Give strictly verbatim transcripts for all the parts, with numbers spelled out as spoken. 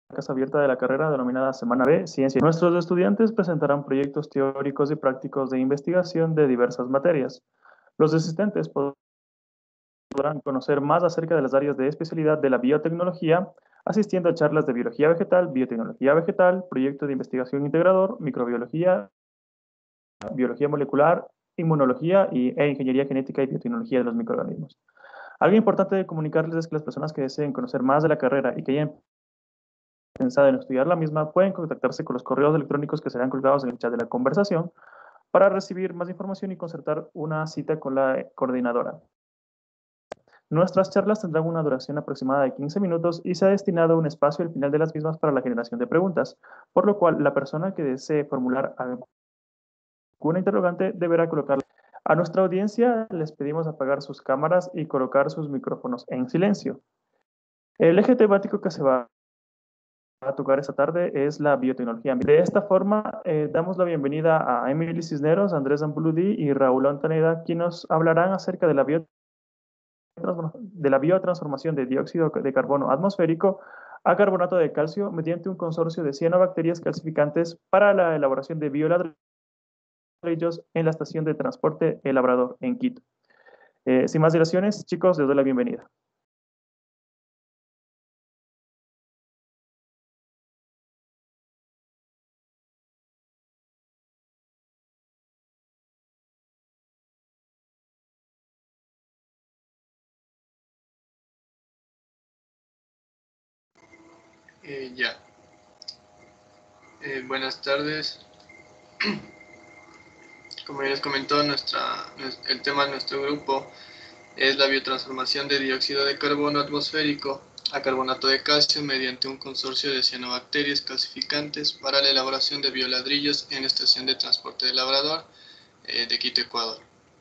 casa abierta de la carrera denominada Semana B, Ciencia. Nuestros estudiantes presentarán proyectos teóricos y prácticos de investigación de diversas materias. Los asistentes podrán conocer más acerca de las áreas de especialidad de la biotecnología, asistiendo a charlas de biología vegetal, biotecnología vegetal, proyecto de investigación integrador, microbiología, biología molecular, inmunología y, e ingeniería genética y biotecnología de los microorganismos. Algo importante de comunicarles es que las personas que deseen conocer más de la carrera y que hayan pensado en estudiar la misma pueden contactarse con los correos electrónicos que serán colgados en el chat de la conversación para recibir más información y concertar una cita con la coordinadora. Nuestras charlas tendrán una duración aproximada de quince minutos y se ha destinado un espacio al final de las mismas para la generación de preguntas, por lo cual la persona que desee formular alguna interrogante deberá colocarla. A nuestra audiencia les pedimos apagar sus cámaras y colocar sus micrófonos en silencio. El eje temático que se va a tocar esta tarde es la biotecnología. De esta forma, eh, damos la bienvenida a Emily Cisneros, Andrés Ambuludí y Raúl Antoneda, quienes nos hablarán acerca de la, bio, de la biotransformación de dióxido de carbono atmosférico a carbonato de calcio mediante un consorcio de cianobacterias calcificantes para la elaboración de bioladrillos en la estación de transporte El Labrador, en Quito. Eh, sin más dilaciones, chicos, les doy la bienvenida. Eh, ya. Eh, buenas tardes. Como ya les comentó, nuestra, el tema de nuestro grupo es la biotransformación de dióxido de carbono atmosférico a carbonato de calcio mediante un consorcio de cianobacterias calcificantes para la elaboración de bioladrillos en la estación de transporte de Labrador eh, de Quito, Ecuador.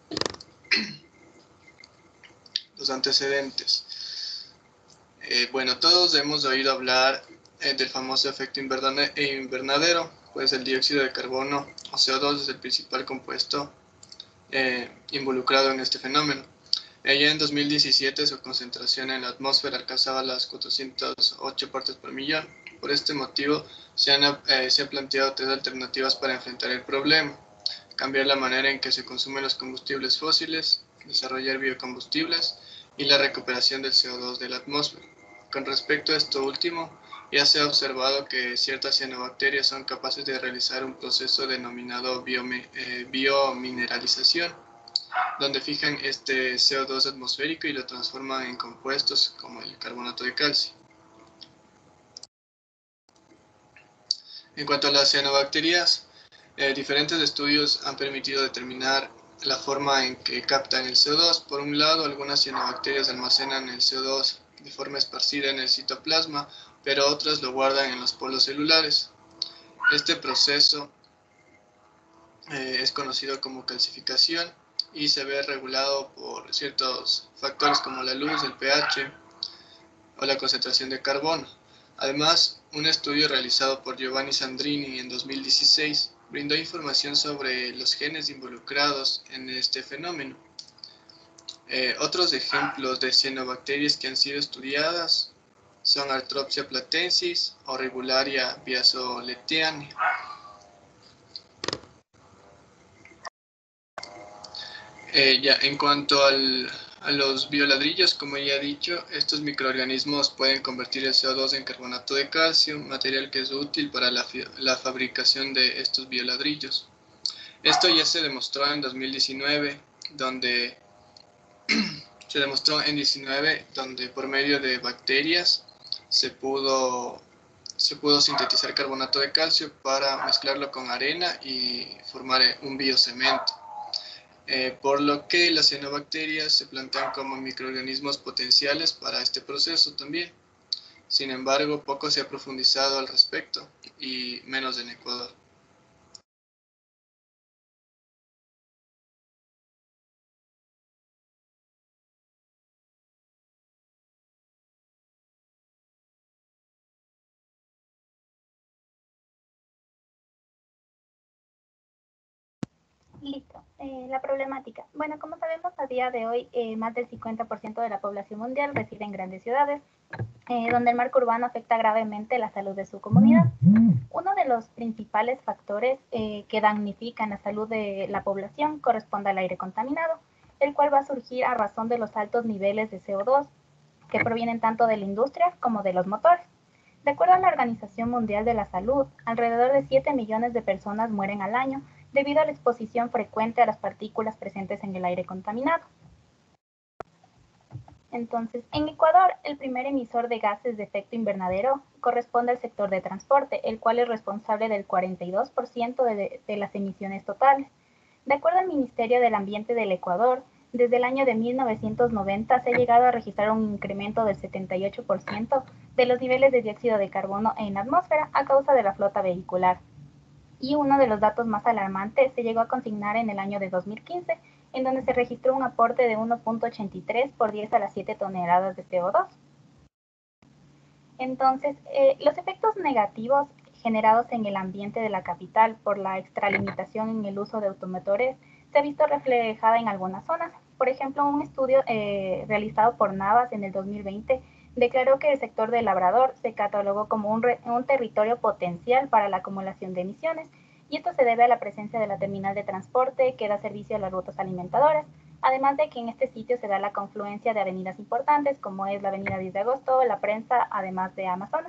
Los antecedentes. Eh, bueno, todos hemos oído hablar eh, del famoso efecto invernadero, pues el dióxido de carbono o C O dos es el principal compuesto eh, involucrado en este fenómeno. Ya en dos mil diecisiete su concentración en la atmósfera alcanzaba las cuatrocientas ocho partes por millón. Por este motivo se han, eh, se han planteado tres alternativas para enfrentar el problema: cambiar la manera en que se consumen los combustibles fósiles, desarrollar biocombustibles y la recuperación del C O dos de la atmósfera. Con respecto a esto último, ya se ha observado que ciertas cianobacterias son capaces de realizar un proceso denominado biome, eh, biomineralización, donde fijan este C O dos atmosférico y lo transforman en compuestos como el carbonato de calcio. En cuanto a las cianobacterias, eh, diferentes estudios han permitido determinar la forma en que captan el C O dos. Por un lado, algunas cianobacterias almacenan el C O dos de forma esparcida en el citoplasma, pero otras lo guardan en los polos celulares. Este proceso eh, es conocido como calcificación y se ve regulado por ciertos factores como la luz, el pH o la concentración de carbono. Además, un estudio realizado por Giovanni Sandrini en dos mil dieciséis brindó información sobre los genes involucrados en este fenómeno. Eh, otros ejemplos de cianobacterias que han sido estudiadas son Artropsia platensis o Regularia biasoleteani. Eh, ya, en cuanto al, a los bioladrillos, como ya he dicho, estos microorganismos pueden convertir el C O dos en carbonato de calcio, material que es útil para la, la fabricación de estos bioladrillos. Esto ya se demostró en dos mil diecinueve, donde se demostró en diecinueve, donde por medio de bacterias se pudo, se pudo sintetizar carbonato de calcio para mezclarlo con arena y formar un biocemento. Eh, por lo que las cianobacterias se plantean como microorganismos potenciales para este proceso también. Sin embargo, poco se ha profundizado al respecto, y menos en Ecuador. Listo. Eh, la problemática. Bueno, como sabemos, a día de hoy, eh, más del cincuenta por ciento de la población mundial reside en grandes ciudades. eh, donde el marco urbano afecta gravemente la salud de su comunidad. Uno de los principales factores eh, que damnifican la salud de la población corresponde al aire contaminado, el cual va a surgir a razón de los altos niveles de C O dos que provienen tanto de la industria como de los motores. De acuerdo a la Organización Mundial de la Salud, alrededor de siete millones de personas mueren al año debido a la exposición frecuente a las partículas presentes en el aire contaminado. Entonces, en Ecuador, el primer emisor de gases de efecto invernadero corresponde al sector de transporte, el cual es responsable del cuarenta y dos por ciento de, de las emisiones totales. De acuerdo al Ministerio del Ambiente del Ecuador, desde el año de mil novecientos noventa se ha llegado a registrar un incremento del setenta y ocho por ciento de los niveles de dióxido de carbono en la atmósfera a causa de la flota vehicular. Y uno de los datos más alarmantes se llegó a consignar en el año de dos mil quince, en donde se registró un aporte de uno punto ochenta y tres por diez a las siete toneladas de C O dos. Entonces, eh, los efectos negativos generados en el ambiente de la capital por la extralimitación en el uso de automotores se ha visto reflejada en algunas zonas. Por ejemplo, un estudio eh, realizado por Navas en el dos mil veinte declaró que el sector del Labrador se catalogó como un, re, un territorio potencial para la acumulación de emisiones, y esto se debe a la presencia de la terminal de transporte que da servicio a las rutas alimentadoras, además de que en este sitio se da la confluencia de avenidas importantes como es la avenida diez de agosto, La Prensa, además de Amazonas.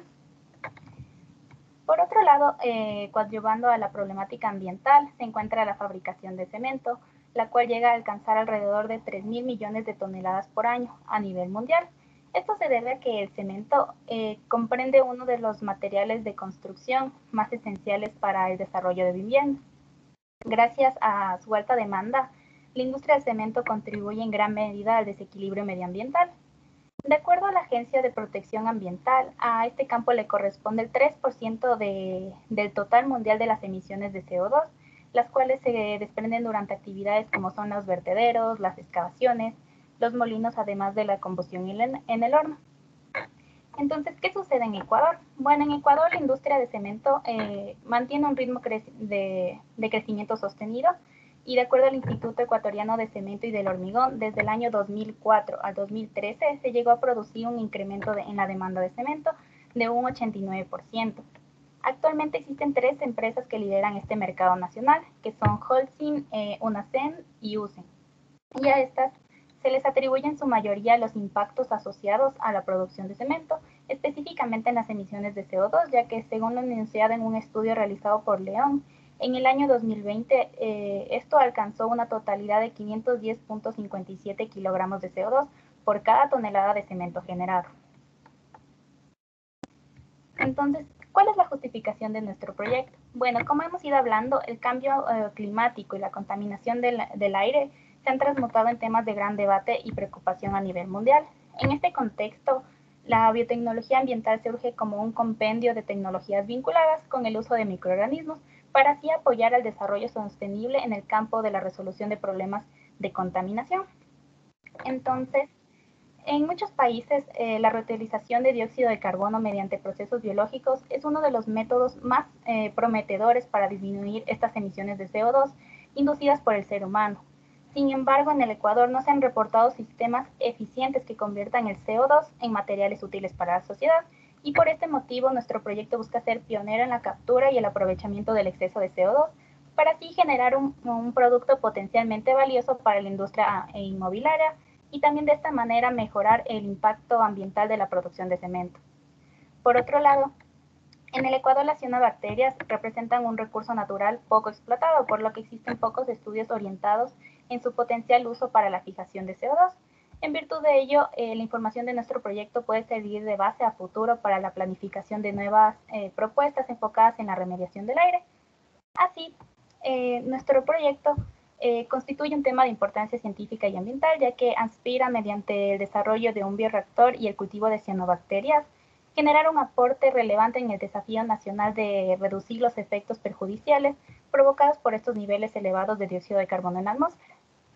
Por otro lado, eh, coadyuvando a la problemática ambiental, se encuentra la fabricación de cemento, la cual llega a alcanzar alrededor de tres mil millones de toneladas por año a nivel mundial. Esto se debe a que el cemento eh, comprende uno de los materiales de construcción más esenciales para el desarrollo de viviendas. Gracias a su alta demanda, la industria del cemento contribuye en gran medida al desequilibrio medioambiental. De acuerdo a la Agencia de Protección Ambiental, a este campo le corresponde el tres por ciento de, del total mundial de las emisiones de C O dos, las cuales se desprenden durante actividades como son los vertederos, las excavaciones, los molinos, además de la combustión en el horno. Entonces, ¿qué sucede en Ecuador? Bueno, en Ecuador la industria de cemento eh, mantiene un ritmo cre de, de crecimiento sostenido, y de acuerdo al Instituto Ecuatoriano de Cemento y del Hormigón, desde el año dos mil cuatro al dos mil trece se llegó a producir un incremento de, en la demanda de cemento de un ochenta y nueve por ciento. Actualmente existen tres empresas que lideran este mercado nacional, que son Holcim, eh, UNACEM y UCEN. Y a estas se les atribuyen en su mayoría los impactos asociados a la producción de cemento, específicamente en las emisiones de C O dos, ya que según lo enunciado en un estudio realizado por León, en el año dos mil veinte, eh, esto alcanzó una totalidad de quinientos diez punto cincuenta y siete kilogramos de C O dos por cada tonelada de cemento generado. Entonces, ¿cuál es la justificación de nuestro proyecto? Bueno, como hemos ido hablando, el cambio eh, climático y la contaminación del, del aire se han transmutado en temas de gran debate y preocupación a nivel mundial. En este contexto, la biotecnología ambiental surge como un compendio de tecnologías vinculadas con el uso de microorganismos para así apoyar el desarrollo sostenible en el campo de la resolución de problemas de contaminación. Entonces, en muchos países, eh, la reutilización de dióxido de carbono mediante procesos biológicos es uno de los métodos más eh, prometedores para disminuir estas emisiones de C O dos inducidas por el ser humano. Sin embargo, en el Ecuador no se han reportado sistemas eficientes que conviertan el C O dos en materiales útiles para la sociedad, y por este motivo nuestro proyecto busca ser pionero en la captura y el aprovechamiento del exceso de C O dos, para así generar un, un producto potencialmente valioso para la industria inmobiliaria, y también de esta manera mejorar el impacto ambiental de la producción de cemento. Por otro lado, en el Ecuador las cianobacterias representan un recurso natural poco explotado, por lo que existen pocos estudios orientados en su potencial uso para la fijación de C O dos. En virtud de ello, eh, la información de nuestro proyecto puede servir de base a futuro para la planificación de nuevas eh, propuestas enfocadas en la remediación del aire. Así, eh, nuestro proyecto Eh, constituye un tema de importancia científica y ambiental, ya que aspira, mediante el desarrollo de un bioreactor y el cultivo de cianobacterias, generar un aporte relevante en el desafío nacional de reducir los efectos perjudiciales provocados por estos niveles elevados de dióxido de carbono en la atmósfera.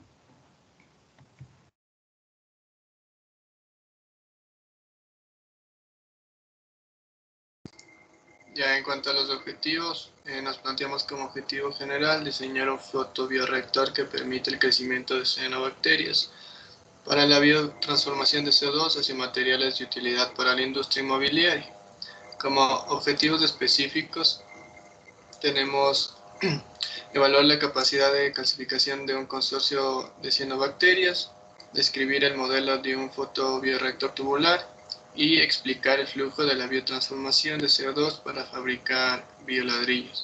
Ya en cuanto a los objetivos, eh, nos planteamos como objetivo general diseñar un fotobioreactor que permite el crecimiento de cianobacterias. para la biotransformación de C O dos hacia materiales de utilidad para la industria inmobiliaria. Como objetivos específicos tenemos evaluar la capacidad de calcificación de un consorcio de cianobacterias, describir el modelo de un fotobioreactor tubular y explicar el flujo de la biotransformación de C O dos para fabricar bioladrillos.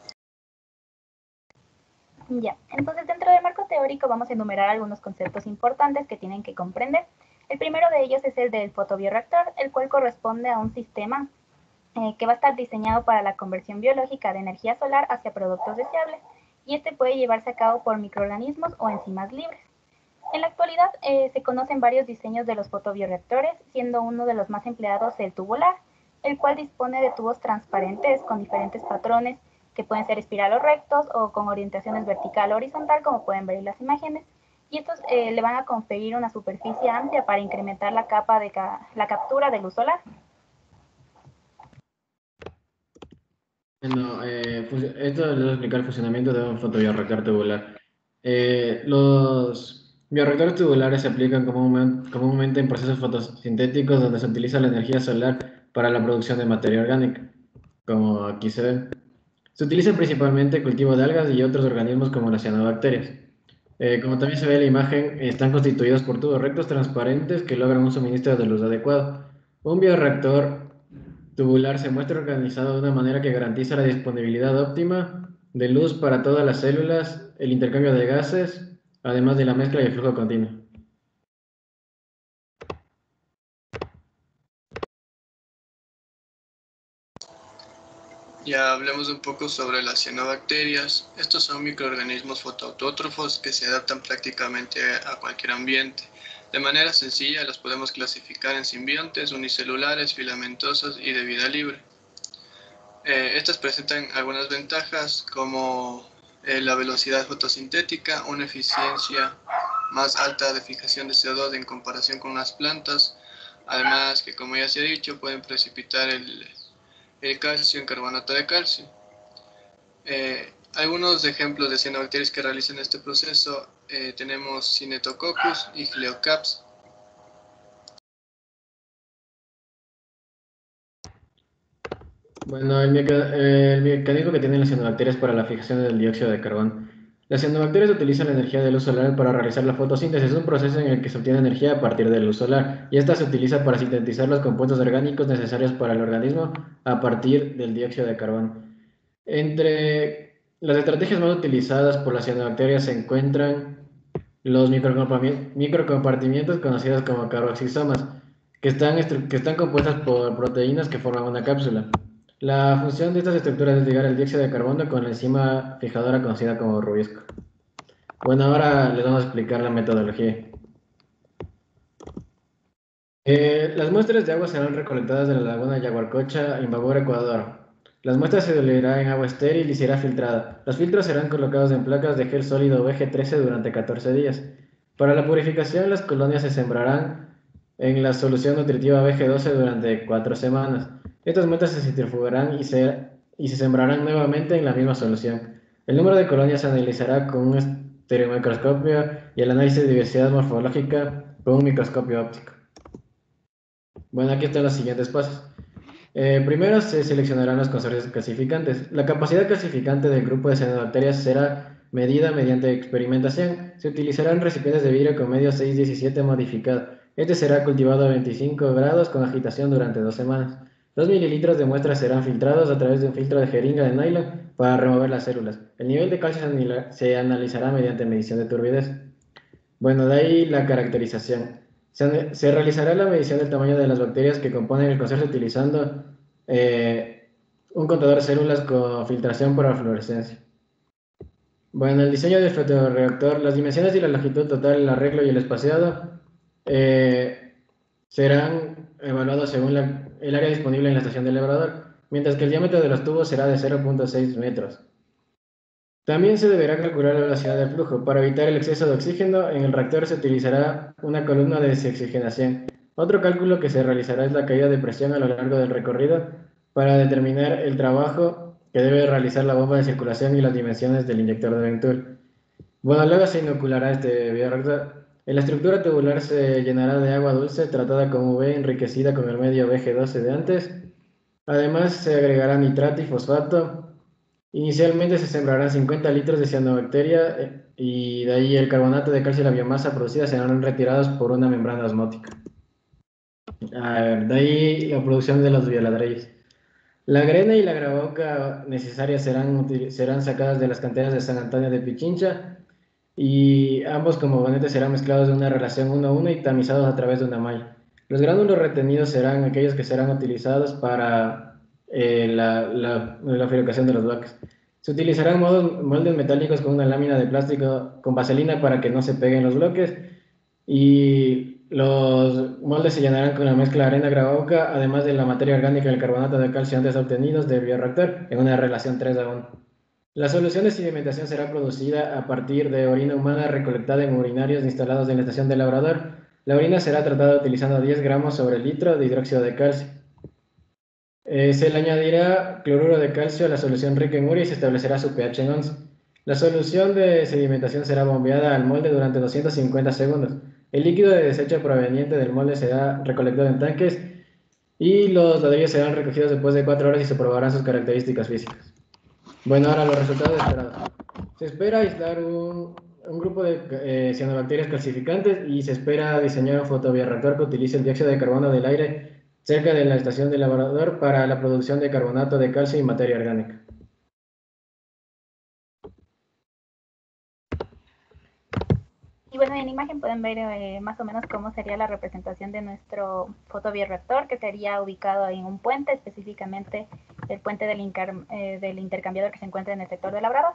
Ya, entonces dentro del marco teórico vamos a enumerar algunos conceptos importantes que tienen que comprender. El primero de ellos es el del fotobioreactor, el cual corresponde a un sistema eh, que va a estar diseñado para la conversión biológica de energía solar hacia productos deseables, y este puede llevarse a cabo por microorganismos o enzimas libres. En la actualidad eh, se conocen varios diseños de los fotobioreactores, siendo uno de los más empleados el tubular, el cual dispone de tubos transparentes con diferentes patrones que pueden ser espiral o rectos o con orientaciones vertical o horizontal, como pueden ver en las imágenes, y estos eh, le van a conferir una superficie amplia para incrementar la capa de ca la captura de luz solar. Bueno, eh, pues, esto les voy a explicar el funcionamiento de un fotobioreactor tubular. Eh, los bioreactores tubulares se aplican comúnmente, comúnmente en procesos fotosintéticos donde se utiliza la energía solar para la producción de materia orgánica, como aquí se ve. Se utiliza principalmente el cultivo de algas y otros organismos como las cianobacterias. Eh, como también se ve en la imagen, están constituidos por tubos rectos transparentes que logran un suministro de luz adecuado. Un bioreactor tubular se muestra organizado de una manera que garantiza la disponibilidad óptima de luz para todas las células, el intercambio de gases, además de la mezcla y el flujo continuo. Ya hablemos un poco sobre las cianobacterias. Estos son microorganismos fotoautótrofos que se adaptan prácticamente a cualquier ambiente. De manera sencilla los podemos clasificar en simbiontes, unicelulares, filamentosos y de vida libre. Eh, estas presentan algunas ventajas como eh, la velocidad fotosintética, una eficiencia más alta de fijación de C O dos en comparación con las plantas, además que, como ya se ha dicho, pueden precipitar el, el calcio en carbonato de calcio. Eh, algunos ejemplos de cianobacterias que realizan este proceso eh, tenemos Cinetococcus y Gleocaps. Bueno, el, meca el mecanismo que tienen las cianobacterias para la fijación del dióxido de carbono. Las cianobacterias utilizan la energía de luz solar para realizar la fotosíntesis. Es un proceso en el que se obtiene energía a partir de luz solar, y esta se utiliza para sintetizar los compuestos orgánicos necesarios para el organismo a partir del dióxido de carbono. Entre las estrategias más utilizadas por las cianobacterias se encuentran los microcompartimientos conocidos como carboxisomas, que están, que están compuestas por proteínas que forman una cápsula. La función de estas estructuras es ligar el dióxido de carbono con la enzima fijadora conocida como rubisco. Bueno, ahora les vamos a explicar la metodología. Eh, las muestras de agua serán recolectadas de la laguna Yaguarcocha, Imbabura, Ecuador. Las muestras se diluirán en agua estéril y será filtrada. Los filtros serán colocados en placas de gel sólido V G trece durante catorce días. Para la purificación, las colonias se sembrarán en la solución nutritiva V G doce durante cuatro semanas. Estas muestras se centrifugarán y se, y se sembrarán nuevamente en la misma solución. El número de colonias se analizará con un estereomicroscopio y el análisis de diversidad morfológica con un microscopio óptico. Bueno, aquí están los siguientes pasos. Eh, primero se seleccionarán los consorcios clasificantes. La capacidad clasificante del grupo de cianobacterias será medida mediante experimentación. Se utilizarán recipientes de vidrio con medio seis diecisiete modificado. Este será cultivado a veinticinco grados con agitación durante dos semanas. dos mililitros de muestra serán filtrados a través de un filtro de jeringa de nylon para remover las células. El nivel de calcio se analizará mediante medición de turbidez. Bueno, de ahí la caracterización. Se, se realizará la medición del tamaño de las bacterias que componen el consorcio utilizando eh, un contador de células con filtración por fluorescencia. Bueno, el diseño del fotoreactor, las dimensiones y la longitud total, el arreglo y el espaciado eh, serán evaluados según la, el área disponible en la estación del elevador, mientras que el diámetro de los tubos será de cero punto seis metros. También se deberá calcular la velocidad de flujo. Para evitar el exceso de oxígeno, en el reactor se utilizará una columna de desoxigenación. Otro cálculo que se realizará es la caída de presión a lo largo del recorrido para determinar el trabajo que debe realizar la bomba de circulación y las dimensiones del inyector de Venturi. Bueno, luego se inoculará este bioreactor. La estructura tubular se llenará de agua dulce tratada como B enriquecida con el medio B G doce de antes. Además se agregará nitrato y fosfato. Inicialmente se sembrarán cincuenta litros de cianobacteria eh, y de ahí el carbonato de calcio y la biomasa producida serán retirados por una membrana osmótica. A ver, de ahí la producción de los bioladrillos. La grena y la gravoca necesarias serán, serán sacadas de las canteras de San Antonio de Pichincha y ambos componentes serán mezclados de una relación uno a uno y tamizados a través de una malla. Los gránulos retenidos serán aquellos que serán utilizados para eh, la, la, la fabricación de los bloques. Se utilizarán modos, moldes metálicos con una lámina de plástico con vaselina para que no se peguen los bloques y los moldes se llenarán con la mezcla arena gravoca, además de la materia orgánica y el carbonato de calcio antes obtenidos del bioreactor en una relación tres a uno. La solución de sedimentación será producida a partir de orina humana recolectada en urinarios instalados en la estación del labrador. La orina será tratada utilizando diez gramos sobre litro de hidróxido de calcio. Eh, se le añadirá cloruro de calcio a la solución rica en urea y se establecerá su pH en once. La solución de sedimentación será bombeada al molde durante doscientos cincuenta segundos. El líquido de desecho proveniente del molde será recolectado en tanques y los ladrillos serán recogidos después de cuatro horas y se probarán sus características físicas. Bueno, ahora los resultados esperados. Se espera aislar un, un grupo de eh, cianobacterias calcificantes y se espera diseñar un fotobioreactor que utilice el dióxido de carbono del aire cerca de la estación del laboratorio para la producción de carbonato de calcio y materia orgánica. Y bueno, en la imagen pueden ver eh, más o menos cómo sería la representación de nuestro fotobioreactor, que sería ubicado en un puente, específicamente el puente del, inter, eh, del intercambiador que se encuentra en el sector de Labrador.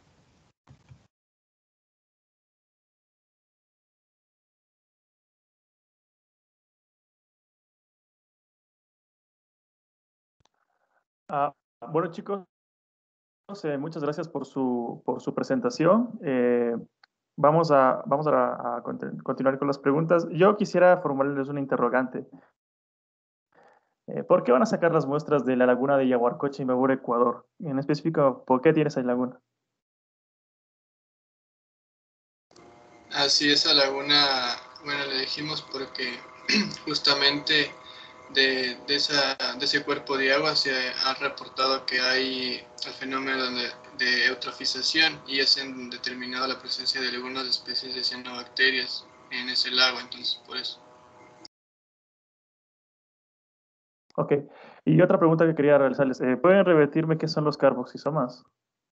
Ah, bueno, chicos, eh, muchas gracias por su, por su presentación. Eh, vamos a, vamos a, a continuar con las preguntas. Yo quisiera formularles una interrogante. Eh, ¿por qué van a sacar las muestras de la laguna de Yaguarcocha, Imbabura, Ecuador? En específico, ¿por qué tiene esa laguna? Así, esa laguna, bueno, le dijimos porque justamente de, de, esa, de ese cuerpo de agua se ha reportado que hay el fenómeno de, de eutrofización y es en determinado la presencia de algunas especies de cianobacterias en ese lago, entonces por eso. Ok. Y otra pregunta que quería realizarles. Eh, ¿pueden repetirme qué son los carboxisomas?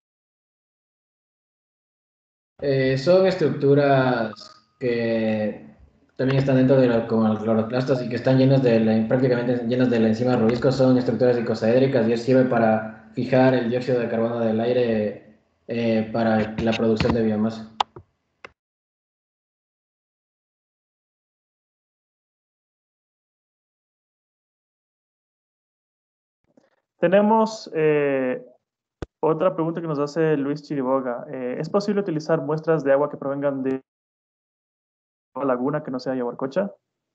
Eh, son estructuras que también están dentro de lo, como los cloroplastos y que están llenas de la, prácticamente llenas de la enzima rubisco, son estructuras icosaédricas y sirve para fijar el dióxido de carbono del aire eh, para la producción de biomasa. Tenemos eh, otra pregunta que nos hace Luis Chiriboga. Eh, ¿es posible utilizar muestras de agua que provengan de una laguna que no sea Yaguarcocha?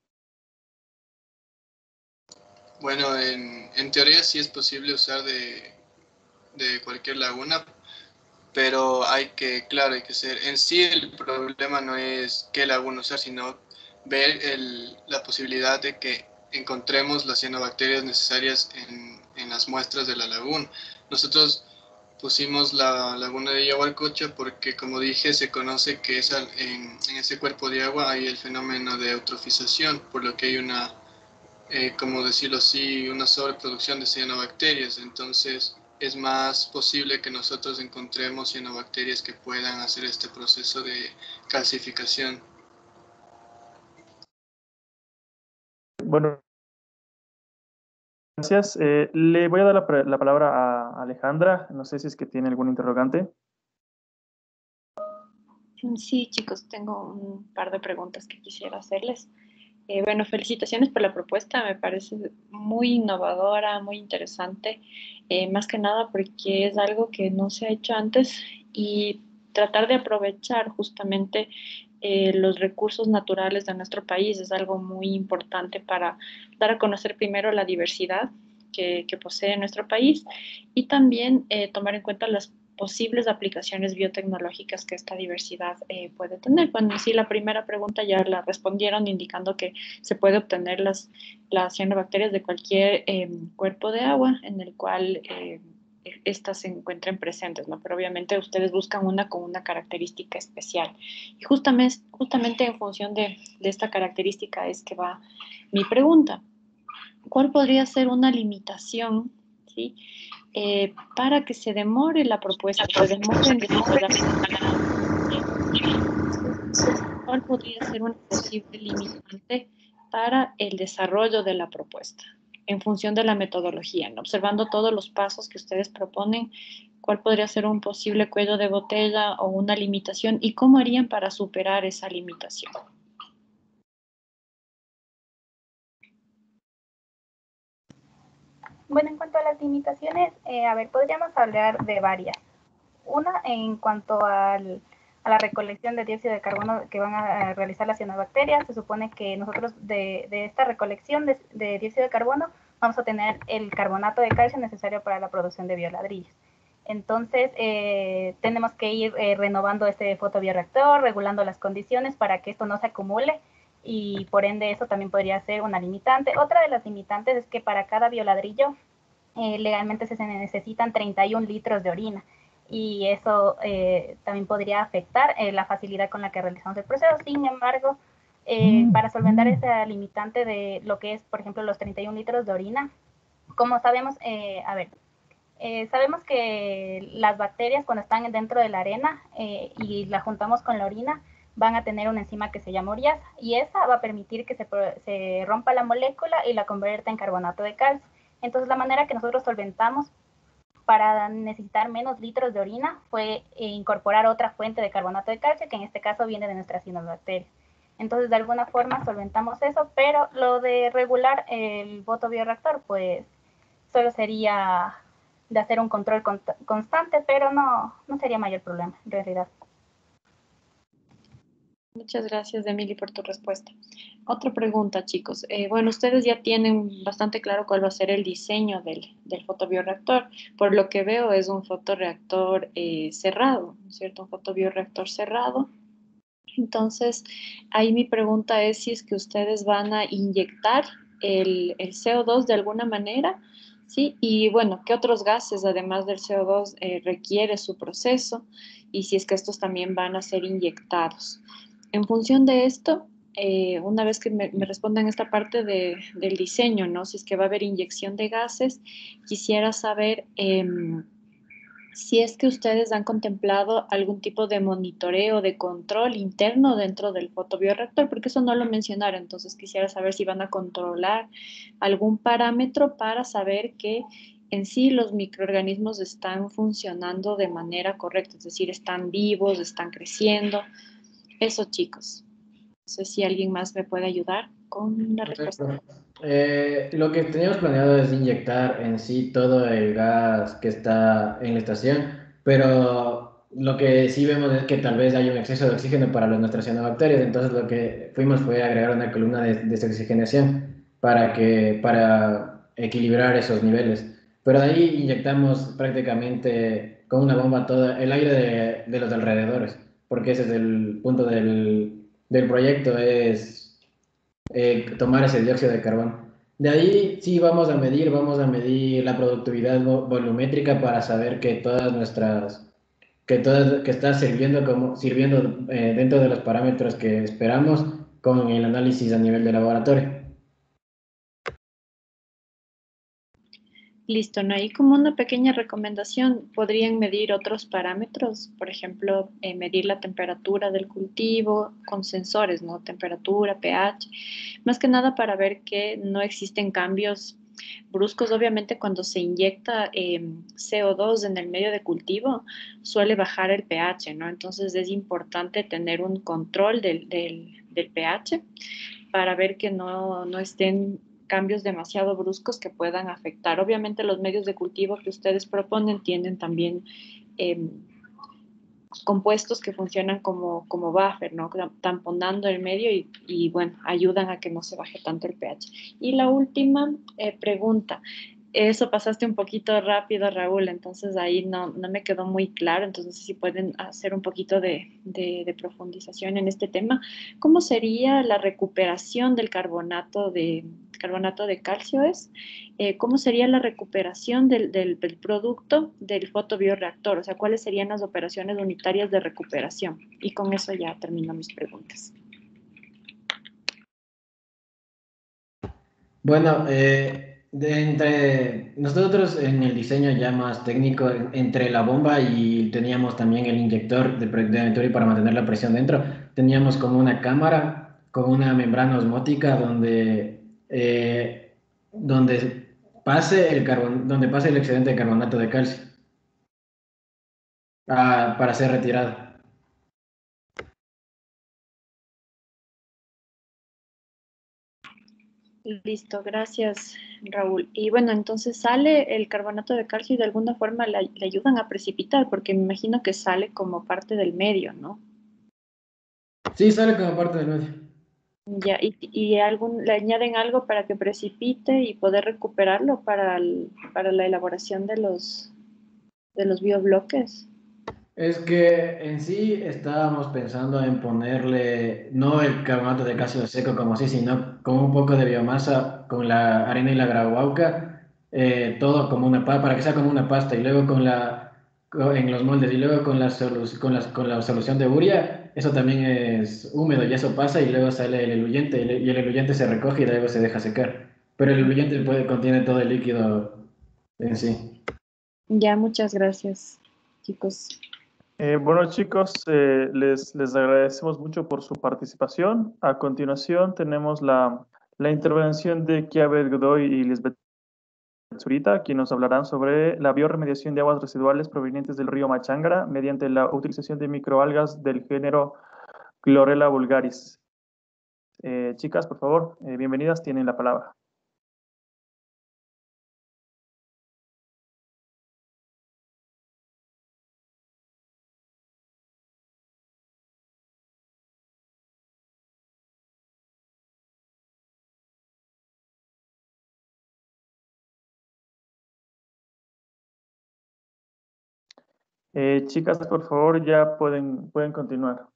Bueno, en, en teoría sí es posible usar de, de cualquier laguna, pero hay que, claro, hay que ser, en sí el problema no es qué laguna usar, sino ver el, la posibilidad de que encontremos las cianobacterias necesarias en, en las muestras de la laguna. Nosotros pusimos la laguna de Yaguarcocha porque, como dije, se conoce que es al, en, en ese cuerpo de agua hay el fenómeno de eutrofización, por lo que hay una, eh, como decirlo así, una sobreproducción de cianobacterias. Entonces es más posible que nosotros encontremos cianobacterias que puedan hacer este proceso de calcificación. Bueno, gracias. Eh, le voy a dar la, la palabra a Alejandra. No sé si es que tiene algún interrogante. Sí, chicos, tengo un par de preguntas que quisiera hacerles. Eh, bueno, felicitaciones por la propuesta, me parece muy innovadora, muy interesante, eh, más que nada porque es algo que no se ha hecho antes y tratar de aprovechar justamente eh, los recursos naturales de nuestro país es algo muy importante para dar a conocer primero la diversidad que, que posee nuestro país y también eh, tomar en cuenta las posibles aplicaciones biotecnológicas que esta diversidad eh, puede tener. Bueno, sí, la primera pregunta ya la respondieron indicando que se puede obtener las, las cianobacterias de cualquier eh, cuerpo de agua en el cual eh, estas se encuentren presentes, ¿no? Pero obviamente ustedes buscan una con una característica especial. Y justamente, justamente en función de, de esta característica es que va mi pregunta. ¿Cuál podría ser una limitación, ¿sí? Eh, para que se demore la propuesta, se demore en desarrollar? ¿Cuál podría ser una posible limitante para el desarrollo de la propuesta en función de la metodología, ¿no? Observando todos los pasos que ustedes proponen, ¿cuál podría ser un posible cuello de botella o una limitación y cómo harían para superar esa limitación? Bueno, en cuanto a las limitaciones, eh, a ver, podríamos hablar de varias. Una, en cuanto al, a la recolección de dióxido de carbono que van a realizar las cianobacterias, se supone que nosotros de, de esta recolección de, de dióxido de carbono vamos a tener el carbonato de calcio necesario para la producción de bioladrillos. Entonces, eh, tenemos que ir eh, renovando este fotobioreactor, regulando las condiciones para que esto no se acumule y por ende eso también podría ser una limitante. Otra de las limitantes es que para cada bioladrillo eh, legalmente se necesitan treinta y un litros de orina y eso eh, también podría afectar eh, la facilidad con la que realizamos el proceso. Sin embargo, eh, para solventar esa limitante de lo que es, por ejemplo, los treinta y un litros de orina, como sabemos, eh, a ver, eh, sabemos que las bacterias cuando están dentro de la arena eh, y la juntamos con la orina, van a tener una enzima que se llama ureasa y esa va a permitir que se, se rompa la molécula y la convierta en carbonato de calcio. Entonces, la manera que nosotros solventamos para necesitar menos litros de orina fue incorporar otra fuente de carbonato de calcio, que en este caso viene de nuestras cianobacterias. Entonces, de alguna forma solventamos eso, pero lo de regular el fotobioreactor, pues, solo sería de hacer un control constante, pero no, no sería mayor problema, en realidad. Muchas gracias, Emily, por tu respuesta. Otra pregunta, chicos. Eh, bueno, ustedes ya tienen bastante claro cuál va a ser el diseño del, del fotobioreactor. Por lo que veo, es un fotoreactor eh, cerrado, ¿no es cierto? Un fotobioreactor cerrado. Entonces, ahí mi pregunta es si es que ustedes van a inyectar el, el C O dos de alguna manera, ¿sí? Y bueno, ¿qué otros gases, además del C O dos, eh, requiere su proceso? Y si es que estos también van a ser inyectados. En función de esto, eh, una vez que me, me respondan esta parte de, del diseño, ¿no? Si es que va a haber inyección de gases, quisiera saber eh, si es que ustedes han contemplado algún tipo de monitoreo, de control interno dentro del fotobioreactor, porque eso no lo mencionaron, entonces quisiera saber si van a controlar algún parámetro para saber que en sí los microorganismos están funcionando de manera correcta, es decir, están vivos, están creciendo. Eso, chicos. No sé si alguien más me puede ayudar con la respuesta. Eh, lo que teníamos planeado es inyectar en sí todo el gas que está en la estación, pero lo que sí vemos es que tal vez hay un exceso de oxígeno para las nuestras cianobacterias, entonces lo que fuimos fue agregar una columna de desoxigenación para que, para equilibrar esos niveles. Pero de ahí inyectamos prácticamente con una bomba todo el aire de, de los alrededores, porque ese es el punto del, del proyecto, es eh, tomar ese dióxido de carbono. De ahí sí vamos a medir, vamos a medir la productividad vo- volumétrica para saber que todas nuestras, que todas, que está sirviendo como, sirviendo eh, dentro de los parámetros que esperamos con el análisis a nivel de laboratorio. Listo, ¿no? Y como una pequeña recomendación, podrían medir otros parámetros, por ejemplo, eh, medir la temperatura del cultivo con sensores, ¿no? Temperatura, pH, más que nada para ver que no existen cambios bruscos. Obviamente, cuando se inyecta eh, C O dos en el medio de cultivo, suele bajar el pH, ¿no? Entonces es importante tener un control del, del, del pH para ver que no, no estén cambios demasiado bruscos que puedan afectar. Obviamente los medios de cultivo que ustedes proponen tienen también eh, compuestos que funcionan como, como buffer, ¿no? Tamponando el medio y, y, bueno, ayudan a que no se baje tanto el pH. Y la última eh, pregunta, eso pasaste un poquito rápido, Raúl, entonces ahí no, no me quedó muy claro, entonces no sé si pueden hacer un poquito de, de- de profundización en este tema. ¿Cómo sería la recuperación del carbonato de, carbonato de calcio es? Eh, ¿cómo sería la recuperación del, del, del producto del fotobioreactor? O sea, ¿cuáles serían las operaciones unitarias de recuperación? Y con eso ya termino mis preguntas. Bueno, eh, de entre nosotros en el diseño ya más técnico, en- entre la bomba y teníamos también el inyector de, pre- de Venturi para mantener la presión dentro, teníamos como una cámara con una membrana osmótica donde, eh, donde pase el carbon, donde pase el excedente de carbonato de calcio ah, para ser retirado. Listo, gracias, Raúl. Y bueno, entonces sale el carbonato de calcio y de alguna forma le, le ayudan a precipitar, porque me imagino que sale como parte del medio, ¿no? Sí, sale como parte del medio. Ya, y, y algún, le añaden algo para que precipite y poder recuperarlo para, el- para la elaboración de los, de los biobloques. Es que en sí estábamos pensando en ponerle no el carbonato de calcio seco como así, sino con un poco de biomasa, con la arena y la grauwauca, eh, todo como una pasta, para que sea como una pasta, y luego con la, co- en los moldes, y luego con la, solu- con las- con la solución de urea, eso también es húmedo y eso pasa, y luego sale el eluyente, y el, y el eluyente se recoge y luego se deja secar. Pero el eluyente puede, contiene todo el líquido en sí. Ya, muchas gracias, chicos. Eh, bueno, chicos, eh, les, les agradecemos mucho por su participación. A continuación, tenemos la, la intervención de Kiabet Godoy y Lisbeth Zurita, quienes nos hablarán sobre la bioremediación de aguas residuales provenientes del río Machangra mediante la utilización de microalgas del género Chlorella vulgaris. Eh, chicas, por favor, eh, bienvenidas, tienen la palabra. Eh, chicas, por favor, ya pueden, pueden continuar.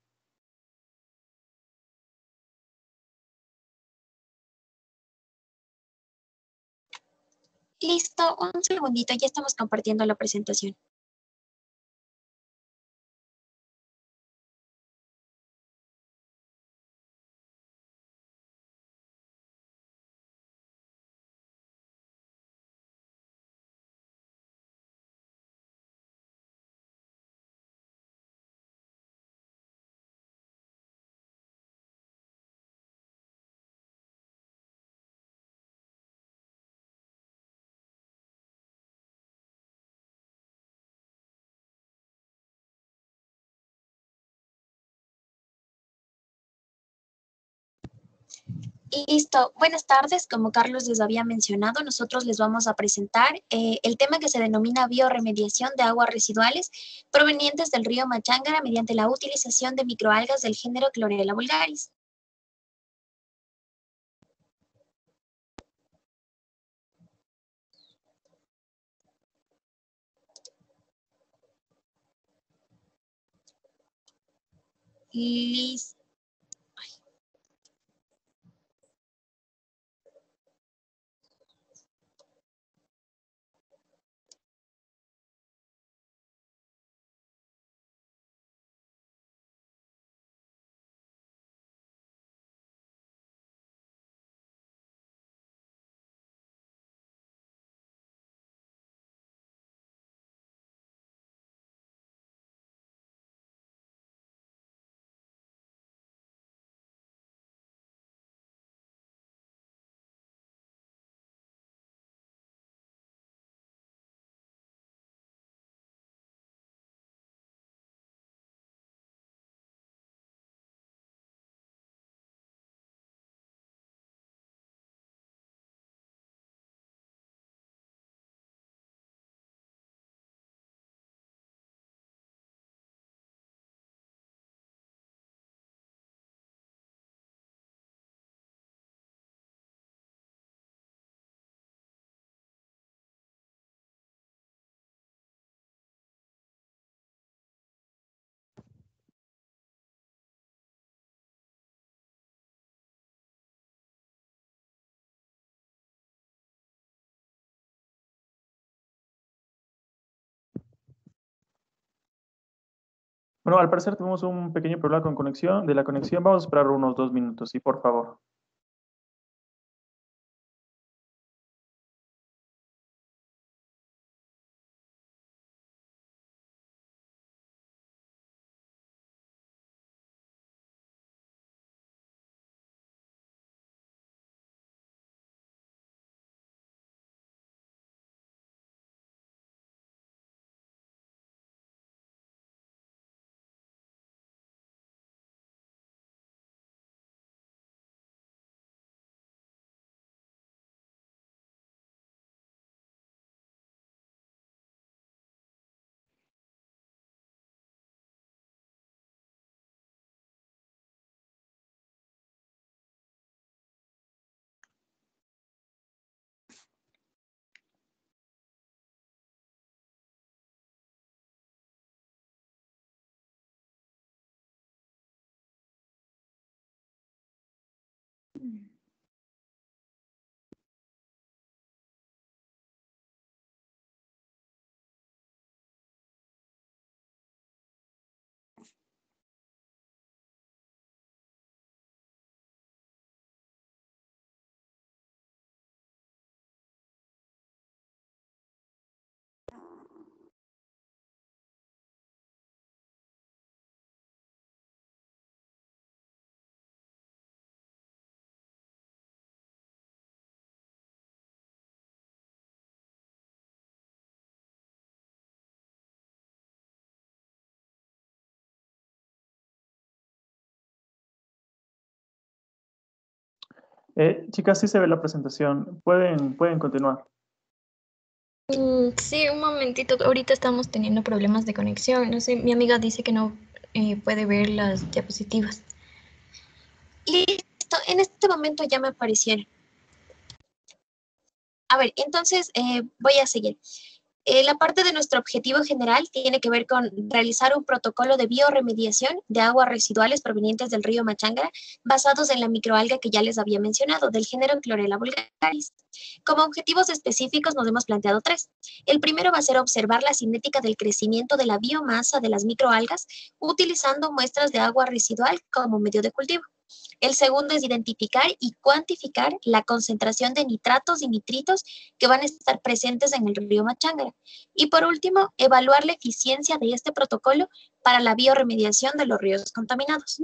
Listo, un segundito, ya estamos compartiendo la presentación. Listo, buenas tardes. Como Carlos les había mencionado, nosotros les vamos a presentar eh, el tema que se denomina bioremediación de aguas residuales provenientes del río Machángara mediante la utilización de microalgas del género Chlorella vulgaris. Listo. Bueno, al parecer tenemos un pequeño problema con conexión, de la conexión. Vamos a esperar unos dos minutos, sí, por favor. Eh, chicas, sí se ve la presentación. Pueden, pueden continuar. Mm, sí, un momentito. Ahorita estamos teniendo problemas de conexión. No sé, mi amiga dice que no eh, puede ver las diapositivas. Listo, en este momento ya me aparecieron. A ver, entonces eh, voy a seguir. Eh, la parte de nuestro objetivo general tiene que ver con realizar un protocolo de bioremediación de aguas residuales provenientes del río Machángara, basados en la microalga que ya les había mencionado, del género Chlorella vulgaris. Como objetivos específicos nos hemos planteado tres. El primero va a ser observar la cinética del crecimiento de la biomasa de las microalgas utilizando muestras de agua residual como medio de cultivo. El segundo es identificar y cuantificar la concentración de nitratos y nitritos que van a estar presentes en el río Machángara. Y por último, evaluar la eficiencia de este protocolo para la bioremediación de los ríos contaminados.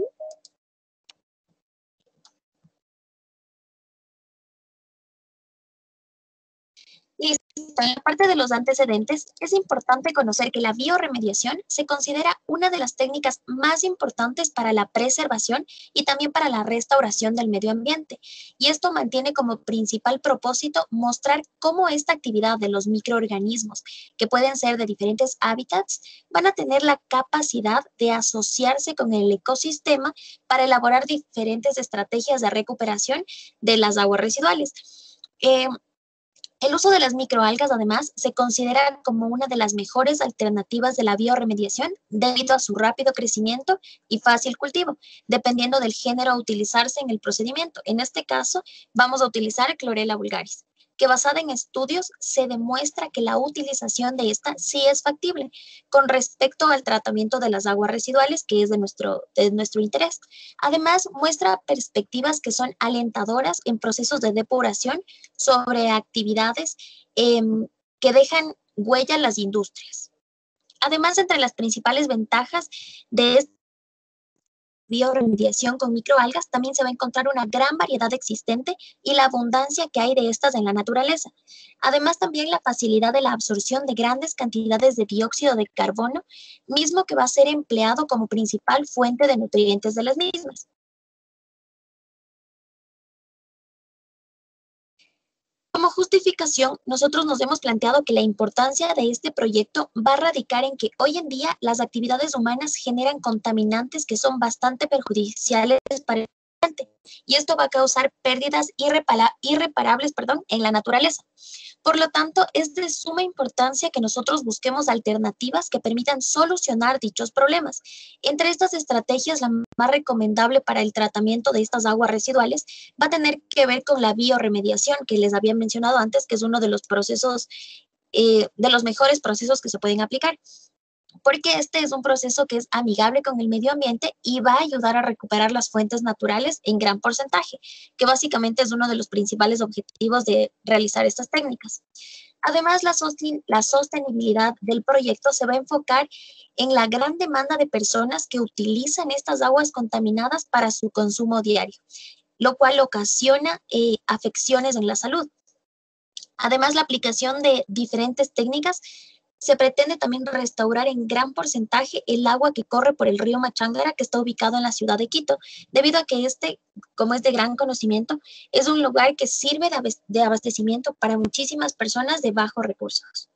Listo. En la parte de los antecedentes, es importante conocer que la bioremediación se considera una de las técnicas más importantes para la preservación y también para la restauración del medio ambiente. Y esto mantiene como principal propósito mostrar cómo esta actividad de los microorganismos, que pueden ser de diferentes hábitats, van a tener la capacidad de asociarse con el ecosistema para elaborar diferentes estrategias de recuperación de las aguas residuales. Eh, El uso de las microalgas, además, se considera como una de las mejores alternativas de la bioremediación debido a su rápido crecimiento y fácil cultivo, dependiendo del género a utilizarse en el procedimiento. En este caso, vamos a utilizar Chlorella vulgaris, que basada en estudios se demuestra que la utilización de esta sí es factible con respecto al tratamiento de las aguas residuales, que es de nuestro, de nuestro interés. Además, muestra perspectivas que son alentadoras en procesos de depuración sobre actividades eh, que dejan huella en las industrias. Además, entre las principales ventajas de esta bioremediación con microalgas, también se va a encontrar una gran variedad existente y la abundancia que hay de estas en la naturaleza. Además, también la facilidad de la absorción de grandes cantidades de dióxido de carbono, mismo que va a ser empleado como principal fuente de nutrientes de las mismas. Como justificación, nosotros nos hemos planteado que la importancia de este proyecto va a radicar en que hoy en día las actividades humanas generan contaminantes que son bastante perjudiciales para el ambiente y esto va a causar pérdidas irrepara irreparables perdón, en la naturaleza. Por lo tanto, es de suma importancia que nosotros busquemos alternativas que permitan solucionar dichos problemas. Entre estas estrategias, la más recomendable para el tratamiento de estas aguas residuales va a tener que ver con la bioremediación, que les había mencionado antes, que es uno de los procesos, eh, de los mejores procesos que se pueden aplicar. porque este es un proceso que es amigable con el medio ambiente y va a ayudar a recuperar las fuentes naturales en gran porcentaje, que básicamente es uno de los principales objetivos de realizar estas técnicas. Además, la, sosten la sostenibilidad del proyecto se va a enfocar en la gran demanda de personas que utilizan estas aguas contaminadas para su consumo diario, lo cual ocasiona eh, afecciones en la salud. Además, la aplicación de diferentes técnicas se pretende también restaurar en gran porcentaje el agua que corre por el río Machángara, que está ubicado en la ciudad de Quito, debido a que este, como es de gran conocimiento, es un lugar que sirve de abastecimiento para muchísimas personas de bajos recursos.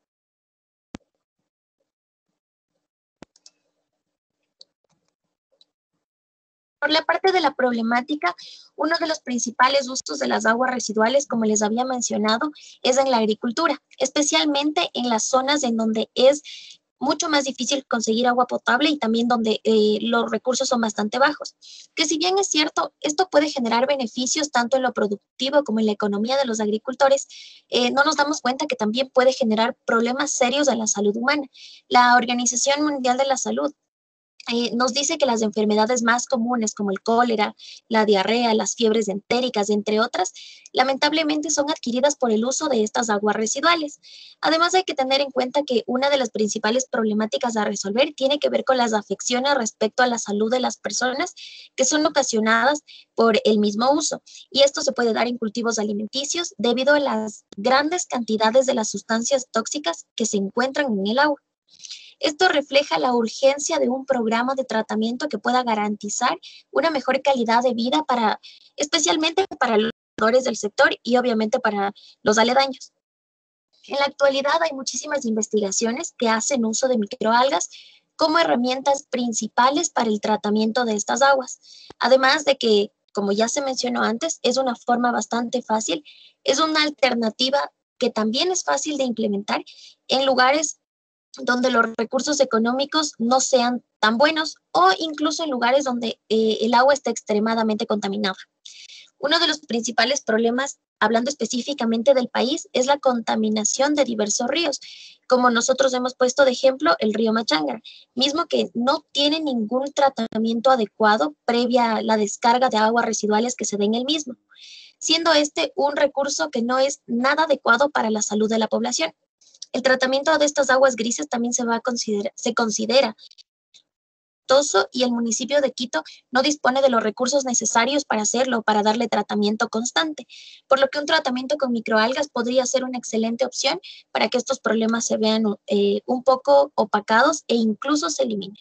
Por la parte de la problemática, uno de los principales usos de las aguas residuales, como les había mencionado, es en la agricultura, especialmente en las zonas en donde es mucho más difícil conseguir agua potable y también donde eh, los recursos son bastante bajos. Que si bien es cierto, esto puede generar beneficios tanto en lo productivo como en la economía de los agricultores, eh, no nos damos cuenta que también puede generar problemas serios en la salud humana. La Organización Mundial de la Salud Eh, nos dice que las enfermedades más comunes como el cólera, la diarrea, las fiebres entéricas, entre otras, lamentablemente son adquiridas por el uso de estas aguas residuales. Además, hay que tener en cuenta que una de las principales problemáticas a resolver tiene que ver con las afecciones respecto a la salud de las personas que son ocasionadas por el mismo uso. Y esto se puede dar en cultivos alimenticios debido a las grandes cantidades de las sustancias tóxicas que se encuentran en el agua. Esto refleja la urgencia de un programa de tratamiento que pueda garantizar una mejor calidad de vida para, especialmente para los trabajadores del sector y obviamente para los aledaños. En la actualidad hay muchísimas investigaciones que hacen uso de microalgas como herramientas principales para el tratamiento de estas aguas. Además de que, como ya se mencionó antes, es una forma bastante fácil, es una alternativa que también es fácil de implementar en lugares donde los recursos económicos no sean tan buenos o incluso en lugares donde eh, el agua está extremadamente contaminada. Uno de los principales problemas, hablando específicamente del país, es la contaminación de diversos ríos, como nosotros hemos puesto de ejemplo el río Machángara, mismo que no tiene ningún tratamiento adecuado previa a la descarga de aguas residuales que se da en el mismo, siendo este un recurso que no es nada adecuado para la salud de la población. El tratamiento de estas aguas grises también se, va a considerar, se considera costoso y el municipio de Quito no dispone de los recursos necesarios para hacerlo, para darle tratamiento constante, por lo que un tratamiento con microalgas podría ser una excelente opción para que estos problemas se vean eh, un poco opacados e incluso se eliminen.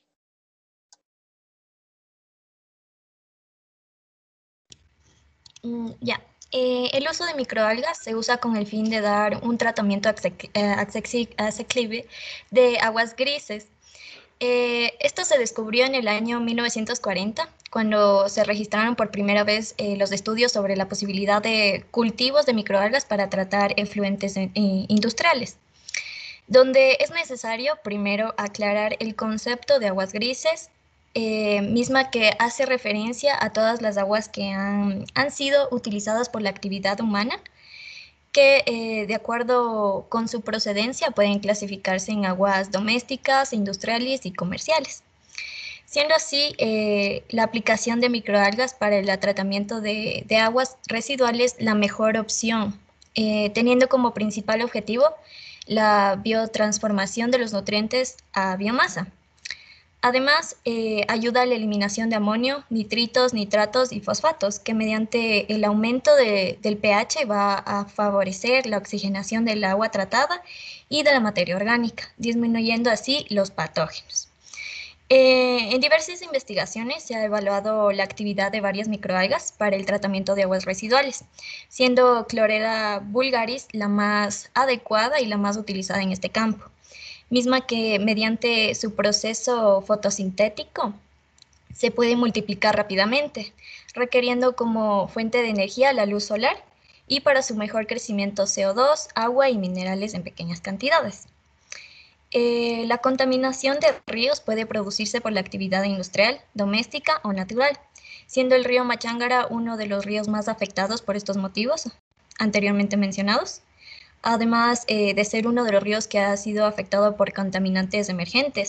Mm, ya. Eh, el uso de microalgas se usa con el fin de dar un tratamiento asequible de aguas grises. Eh, esto se descubrió en el año mil novecientos cuarenta, cuando se registraron por primera vez eh, los estudios sobre la posibilidad de cultivos de microalgas para tratar efluentes eh, industriales, donde es necesario primero aclarar el concepto de aguas grises, Eh, misma que hace referencia a todas las aguas que han, han sido utilizadas por la actividad humana, que eh, de acuerdo con su procedencia pueden clasificarse en aguas domésticas, industriales y comerciales. Siendo así, eh, la aplicación de microalgas para el tratamiento de, de aguas residuales la mejor opción, eh, teniendo como principal objetivo la biotransformación de los nutrientes a biomasa. Además, eh, ayuda a la eliminación de amonio, nitritos, nitratos y fosfatos, que mediante el aumento de, del pH va a favorecer la oxigenación del agua tratada y de la materia orgánica, disminuyendo así los patógenos. Eh, en diversas investigaciones se ha evaluado la actividad de varias microalgas para el tratamiento de aguas residuales, siendo Chlorella vulgaris la más adecuada y la más utilizada en este campo, misma que mediante su proceso fotosintético se puede multiplicar rápidamente, requiriendo como fuente de energía la luz solar y para su mejor crecimiento C O dos, agua y minerales en pequeñas cantidades. Eh, la contaminación de ríos puede producirse por la actividad industrial, doméstica o natural, siendo el río Machángara uno de los ríos más afectados por estos motivos anteriormente mencionados. Además eh, de ser uno de los ríos que ha sido afectado por contaminantes emergentes,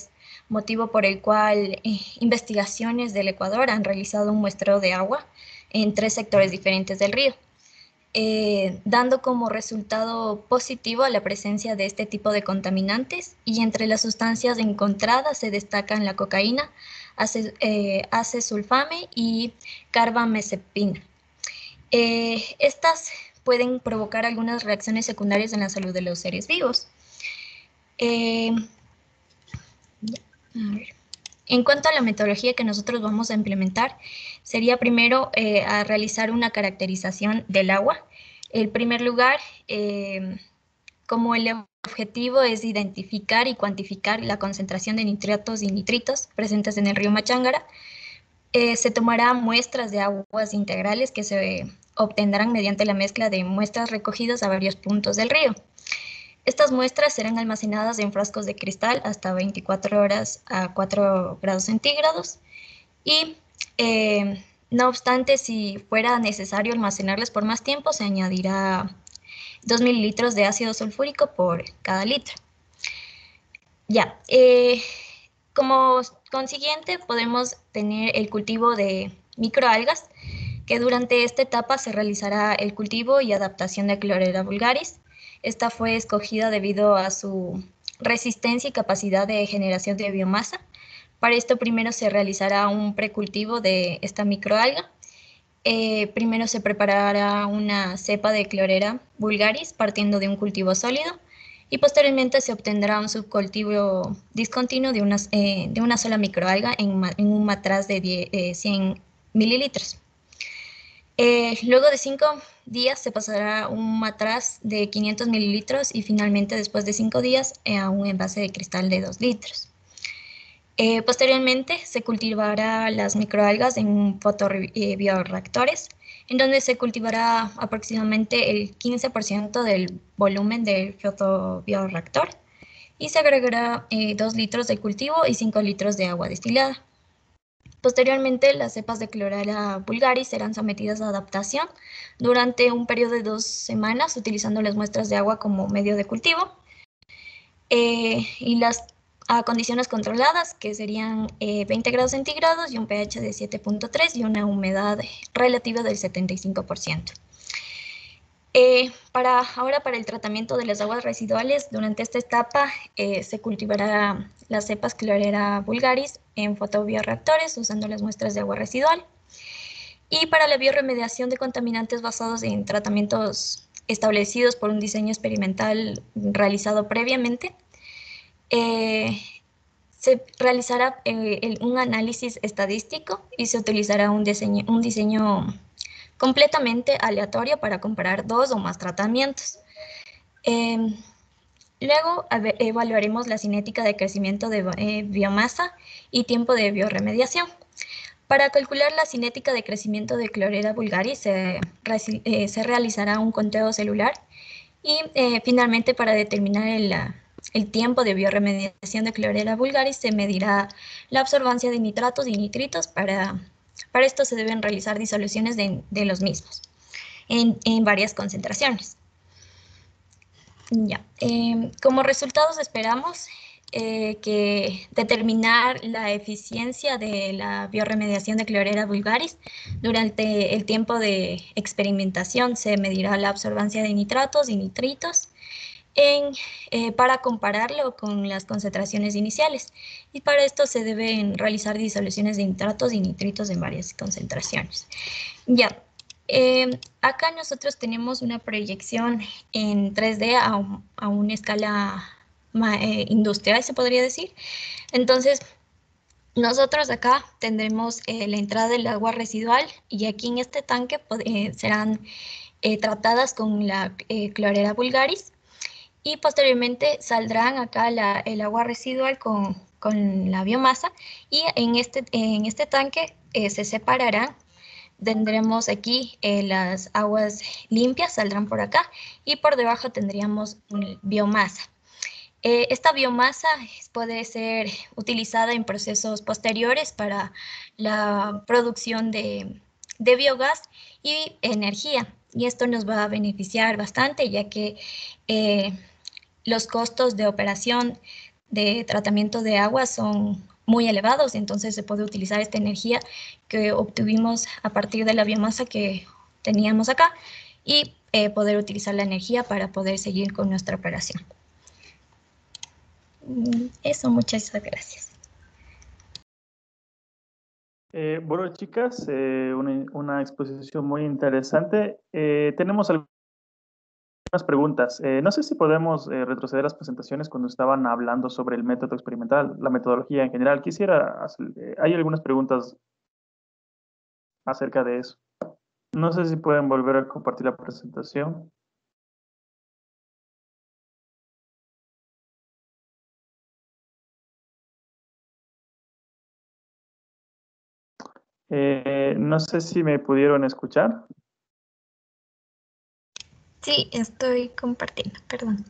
motivo por el cual eh, investigaciones del Ecuador han realizado un muestreo de agua en tres sectores diferentes del río, eh, dando como resultado positivo la presencia de este tipo de contaminantes, y entre las sustancias encontradas se destacan la cocaína, ace, eh, acesulfame y carbamazepina. Eh, estas pueden provocar algunas reacciones secundarias en la salud de los seres vivos. Eh, a ver. En cuanto a la metodología que nosotros vamos a implementar, sería primero eh, a realizar una caracterización del agua. En primer lugar, eh, como el objetivo es identificar y cuantificar la concentración de nitratos y nitritos presentes en el río Machángara, eh, se tomará muestras de aguas integrales que se obtendrán mediante la mezcla de muestras recogidas a varios puntos del río. Estas muestras serán almacenadas en frascos de cristal hasta veinticuatro horas a cuatro grados centígrados y, eh, no obstante, si fuera necesario almacenarlas por más tiempo, se añadirá dos mililitros de ácido sulfúrico por cada litro. Ya, eh, como consiguiente podemos tener el cultivo de microalgas, que durante esta etapa se realizará el cultivo y adaptación de Clorella vulgaris. Esta fue escogida debido a su resistencia y capacidad de generación de biomasa. Para esto primero se realizará un precultivo de esta microalga. Eh, primero se preparará una cepa de Clorella vulgaris partiendo de un cultivo sólido, y posteriormente se obtendrá un subcultivo discontinuo de una, eh, de una sola microalga en, en un matraz de diez, eh, cien mililitros. Eh, luego de cinco días se pasará a un matraz de quinientos mililitros y finalmente después de cinco días eh, a un envase de cristal de dos litros. Eh, posteriormente se cultivará las microalgas en fotobioreactores, en donde se cultivará aproximadamente el quince por ciento del volumen del fotobioreactor y se agregará eh, dos litros de cultivo y cinco litros de agua destilada. Posteriormente, las cepas de Clorella vulgaris serán sometidas a adaptación durante un periodo de dos semanas, utilizando las muestras de agua como medio de cultivo, eh, y las a condiciones controladas, que serían eh, veinte grados centígrados y un pH de siete punto tres y una humedad relativa del setenta y cinco por ciento. Eh, para, ahora, para el tratamiento de las aguas residuales, durante esta etapa eh, se cultivará las cepas Clorella vulgaris en fotobioreactores usando las muestras de agua residual. Y para la bioremediación de contaminantes basados en tratamientos establecidos por un diseño experimental realizado previamente, eh, se realizará eh, el, un análisis estadístico y se utilizará un diseño, un diseño completamente aleatorio para comparar dos o más tratamientos. Eh, luego ver, evaluaremos la cinética de crecimiento de eh, biomasa y tiempo de bioremediación. Para calcular la cinética de crecimiento de Clorella vulgaris se, eh, se realizará un conteo celular y eh, finalmente para determinar el, el tiempo de bioremediación de Clorella vulgaris se medirá la absorbancia de nitratos y nitritos. Para, para esto se deben realizar disoluciones de, de los mismos en, en varias concentraciones. Ya. Eh, como resultados esperamos eh, que determinar la eficiencia de la bioremediación de Clorella vulgaris. Durante el tiempo de experimentación se medirá la absorbancia de nitratos y nitritos en, eh, para compararlo con las concentraciones iniciales, y para esto se deben realizar disoluciones de nitratos y nitritos en varias concentraciones. Ya. Eh, acá nosotros tenemos una proyección en tres D a, a una escala eh, industrial, se podría decir. Entonces, nosotros acá tendremos eh, la entrada del agua residual, y aquí en este tanque eh, serán eh, tratadas con la eh, Clorella vulgaris, y posteriormente saldrán acá la, el agua residual con, con la biomasa, y en este, en este tanque eh, se separarán. Tendremos aquí eh, las aguas limpias, saldrán por acá, y por debajo tendríamos biomasa. Eh, esta biomasa puede ser utilizada en procesos posteriores para la producción de, de biogás y energía, y esto nos va a beneficiar bastante, ya que eh, los costos de operación de tratamiento de agua son muy elevados, entonces se puede utilizar esta energía que obtuvimos a partir de la biomasa que teníamos acá y eh, poder utilizar la energía para poder seguir con nuestra operación. Eso, muchas gracias. Eh, bueno, chicas, eh, una, una exposición muy interesante. Eh, tenemos algunas preguntas. Eh, no sé si podemos eh, retroceder las presentaciones cuando estaban hablando sobre el método experimental, la metodología en general. Quisiera hacer, eh, hay algunas preguntas acerca de eso. No sé si pueden volver a compartir la presentación. Eh, no sé si me pudieron escuchar. Sí, estoy compartiendo, perdón.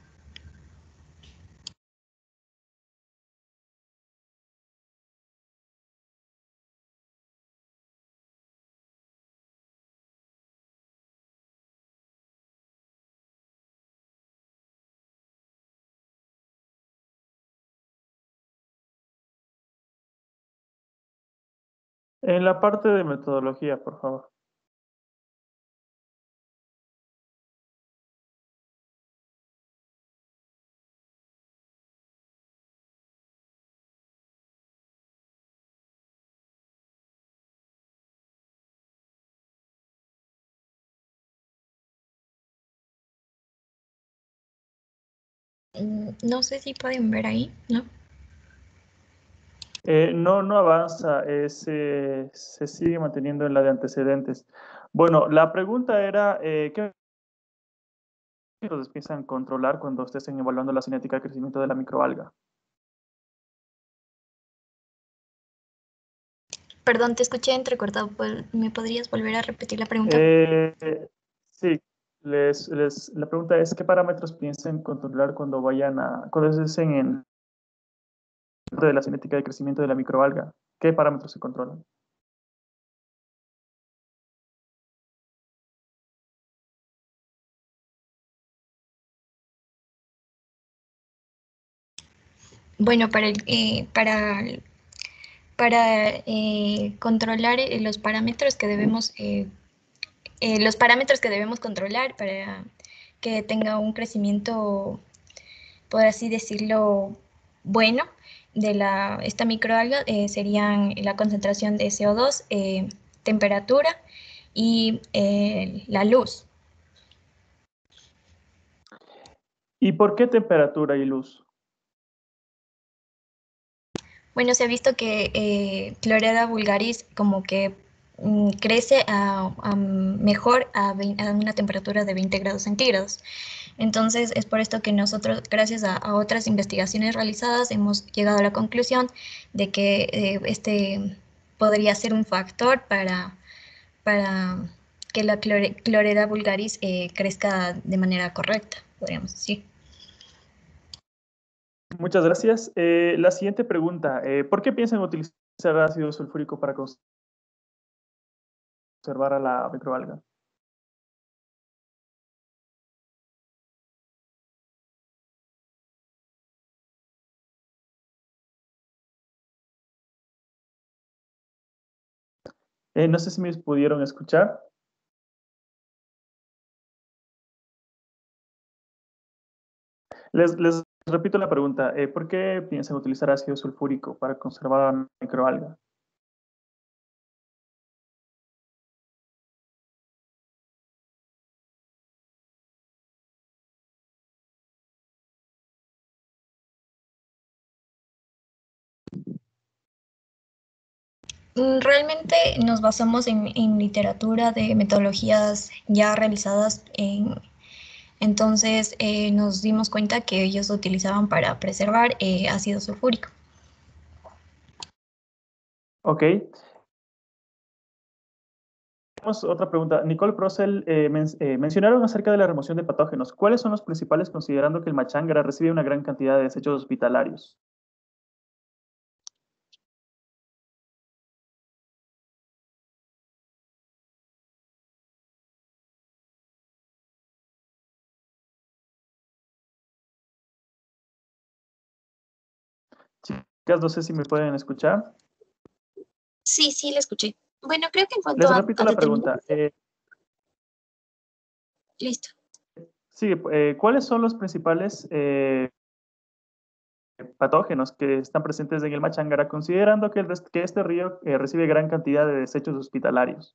En la parte de metodología, por favor. No sé si pueden ver ahí, ¿no? Eh, no, no avanza, eh, se, se sigue manteniendo en la de antecedentes. Bueno, la pregunta era, eh, ¿qué métodos piensan controlar cuando estén evaluando la cinética de crecimiento de la microalga? Perdón, te escuché entrecortado. ¿Me podrías volver a repetir la pregunta? Eh, sí, les, les- la pregunta es, ¿qué parámetros piensan controlar cuando vayan a, cuando estén en de la cinética de crecimiento de la microalga? ¿Qué parámetros se controlan? Bueno, para, el, eh, para, para eh, controlar eh, los parámetros que debemos, eh, eh, los parámetros que debemos controlar para que tenga un crecimiento, por así decirlo, bueno, de la, esta microalga eh, serían la concentración de C O dos, eh, temperatura y eh, la luz. ¿Y por qué temperatura y luz? Bueno, se ha visto que eh, Clorella vulgaris como que mm, crece a, a mejor a, vein- a una temperatura de veinte grados centígrados. Entonces, es por esto que nosotros, gracias a, a otras investigaciones realizadas, hemos llegado a la conclusión de que eh, este podría ser un factor para, para que la clore- Clorella vulgaris eh, crezca de manera correcta, podríamos decir. Muchas gracias. Eh, la siguiente pregunta, eh, ¿por qué piensan utilizar ácido sulfúrico para conservar a la microalga? Eh, no sé si me pudieron escuchar. Les, les repito la pregunta, eh, ¿por qué piensan utilizar ácido sulfúrico para conservar a la microalga? Mm, Realmente nos basamos en, en literatura de metodologías ya realizadas, en, entonces eh, nos dimos cuenta que ellos lo utilizaban para preservar eh, ácido sulfúrico. Ok. Tenemos otra pregunta. Nicole Procel, eh, men- eh, mencionaron acerca de la remoción de patógenos. ¿Cuáles son los principales considerando que el Machángara recibe una gran cantidad de desechos hospitalarios? Chicas, no sé si me pueden escuchar. Sí, sí, le escuché. Bueno, creo que en cuanto Les a, repito a la determinar... pregunta. Eh, Listo. sí, eh, ¿cuáles son los principales eh, patógenos que están presentes en el Machángara, considerando que, el res- que este río eh, recibe gran cantidad de desechos hospitalarios?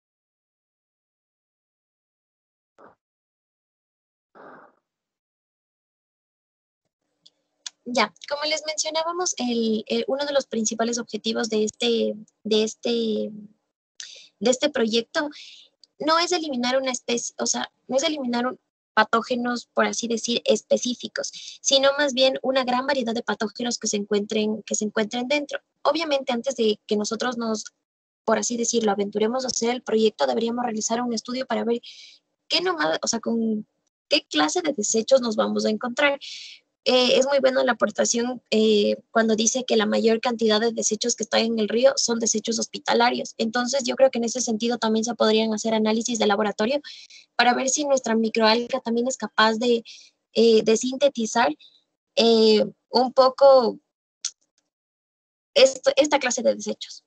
Ya, como les mencionábamos, el, el- uno de los principales objetivos de este, de este, de este proyecto no es eliminar una especie, o sea, no es eliminar un- patógenos, por así decir, específicos, sino más bien una gran variedad de patógenos que se encuentren, que se encuentren dentro. Obviamente, antes de que nosotros nos, por así decirlo, aventuremos a hacer el proyecto, deberíamos realizar un estudio para ver qué nomás, o sea, con qué clase de desechos nos vamos a encontrar. Eh, es muy buena la aportación eh, cuando dice que la mayor cantidad de desechos que están en el río son desechos hospitalarios. Entonces, yo creo que en ese sentido también se podrían hacer análisis de laboratorio para ver si nuestra microalga también es capaz de, eh, de sintetizar eh, un poco esto, esta clase de desechos.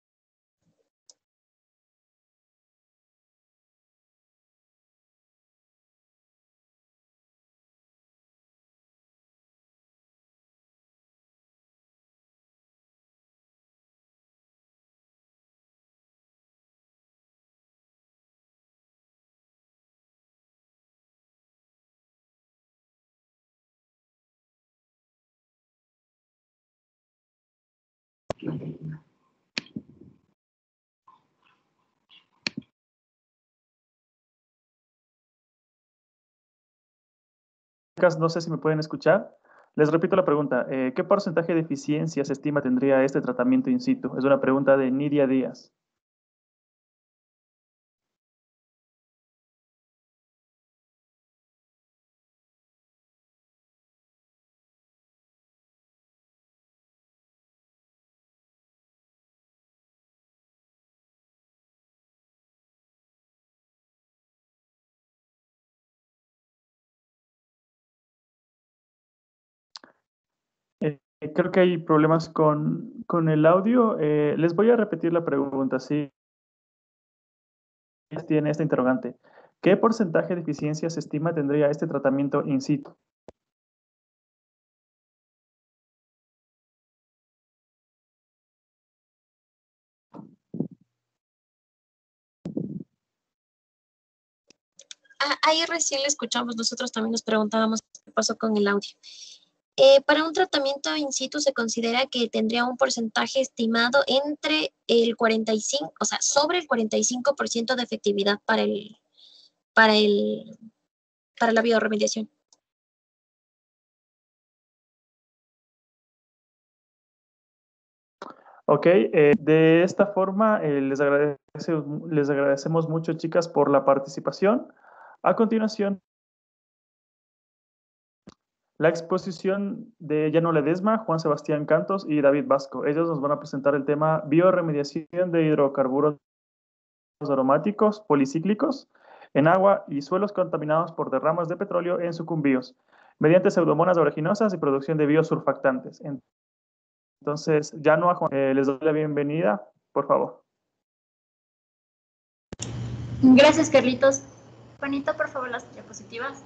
Chicas, no sé si me pueden escuchar. Les repito la pregunta. eh, ¿qué porcentaje de eficiencia se estima tendría este tratamiento in situ? Es una pregunta de Nidia Díaz. Eh, creo que hay problemas con, con el audio. Eh, les voy a repetir la pregunta. Sí, tiene esta interrogante. ¿Qué porcentaje de eficiencia se estima tendría este tratamiento in situ? Ah, ahí recién le escuchamos, nosotros también nos preguntábamos qué pasó con el audio. Eh, para un tratamiento in situ se considera que tendría un porcentaje estimado entre el cuarenta y cinco, o sea, sobre el cuarenta y cinco por ciento de efectividad para el, para el, para la bioremediación. Ok, eh, de esta forma eh, les, agradece- les agradecemos mucho, chicas, por la participación. A continuación, la exposición de Llano Ledesma, Juan Sebastián Cantos y David Vasco. Ellos nos van a presentar el tema bioremediación de hidrocarburos aromáticos policíclicos en agua y suelos contaminados por derramas de petróleo en sucumbíos, mediante pseudomonas oleaginosas y producción de biosurfactantes. Entonces, Llano, a Juan, eh, les doy la bienvenida, por favor. Gracias, Carlitos. Juanito, por favor, las diapositivas.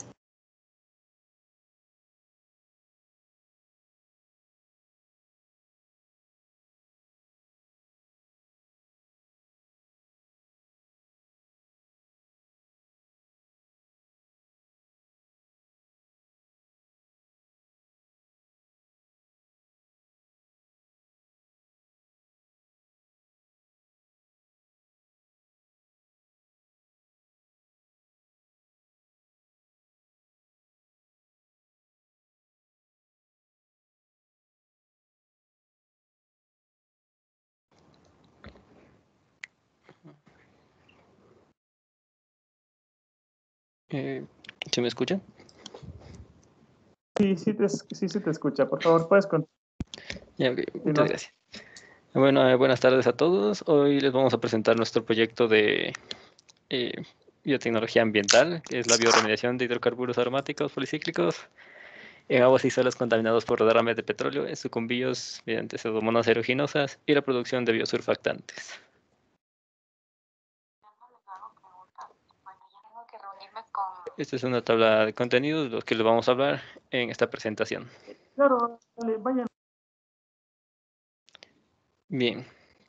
Eh, ¿Se me escucha? Sí, sí, te, sí, sí te escucha. Por favor, puedes continuar. Ya, ok, muchas gracias. Bueno, eh, buenas tardes a todos. Hoy les vamos a presentar nuestro proyecto de eh, biotecnología ambiental, que es la bioremediación de hidrocarburos aromáticos policíclicos. en aguas y suelos contaminados por derrames de petróleo, en sucumbidos mediante pseudomonas aeruginosas y la producción de biosurfactantes. Esta es una tabla de contenidos de los que les vamos a hablar en esta presentación. Claro, dale, vayan. Bien.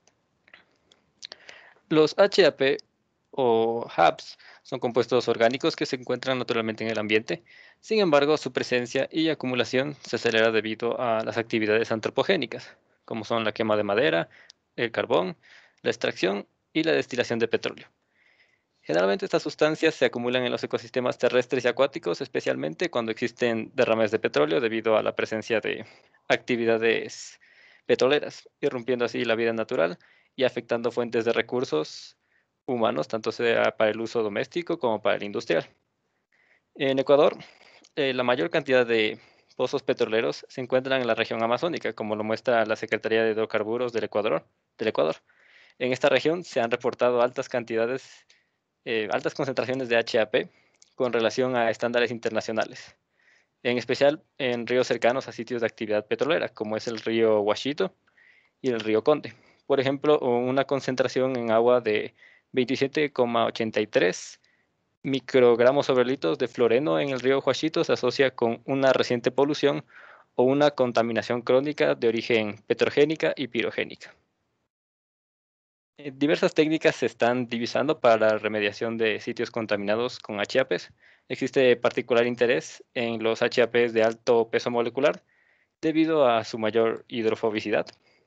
Los H A P o HAPs son compuestos orgánicos que se encuentran naturalmente en el ambiente. Sin embargo, su presencia y acumulación se acelera debido a las actividades antropogénicas, como son la quema de madera, el carbón, la extracción y la destilación de petróleo. Generalmente estas sustancias se acumulan en los ecosistemas terrestres y acuáticos, especialmente cuando existen derrames de petróleo debido a la presencia de actividades petroleras, irrumpiendo así la vida natural y afectando fuentes de recursos humanos, tanto sea para el uso doméstico como para el industrial. En Ecuador, eh, la mayor cantidad de pozos petroleros se encuentran en la región amazónica, como lo muestra la Secretaría de Hidrocarburos del Ecuador. Del Ecuador. En esta región se han reportado altas cantidades Eh, altas concentraciones de H A P con relación a estándares internacionales, en especial en ríos cercanos a sitios de actividad petrolera, como es el río Huachito y el río Conde. Por ejemplo, una concentración en agua de veintisiete coma ochenta y tres microgramos sobre litros de fluoreno en el río Huachito se asocia con una reciente polución o una contaminación crónica de origen petrogénica y pirogénica. Diversas técnicas se están divisando para la remediación de sitios contaminados con H A Ps. Existe particular interés en los H A Ps de alto peso molecular debido a su mayor hidrofobicidad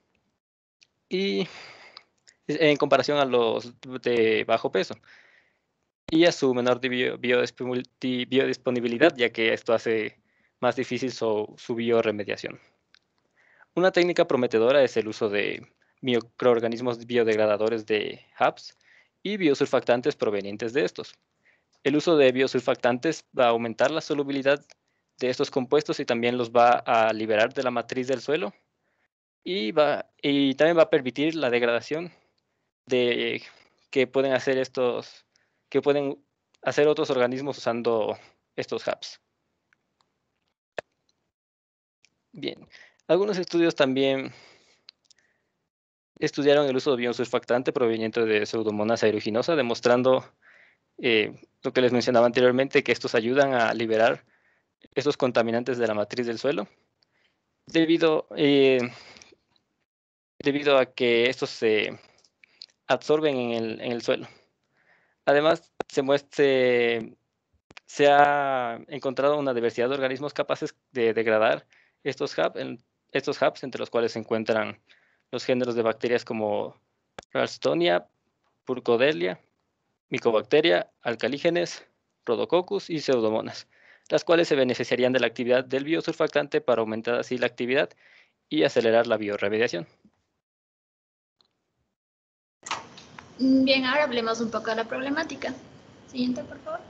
y en comparación a los de bajo peso y a su menor bio, biodisponibilidad, ya que esto hace más difícil su, su bioremediación. Una técnica prometedora es el uso de microorganismos biodegradadores de HAPs y biosurfactantes provenientes de estos. El uso de biosurfactantes va a aumentar la solubilidad de estos compuestos y también los va a liberar de la matriz del suelo y, va, y también va a permitir la degradación de que pueden hacer estos, que pueden hacer otros organismos usando estos HAPs. Bien, algunos estudios también estudiaron el uso de biosurfactante proveniente de Pseudomonas aeruginosa, demostrando eh, lo que les mencionaba anteriormente, que estos ayudan a liberar estos contaminantes de la matriz del suelo, debido, eh, debido a que estos se absorben en el, en el suelo. Además, se, muestre, se ha encontrado una diversidad de organismos capaces de degradar estos HAPs, estos HAPs entre los cuales se encuentran los géneros de bacterias como Ralstonia, Burkholderia, Mycobacteria, Alcalígenes, Rhodococcus y Pseudomonas, las cuales se beneficiarían de la actividad del biosurfactante para aumentar así la actividad y acelerar la bioremediación. Bien, ahora hablemos un poco de la problemática. Siguiente, por favor.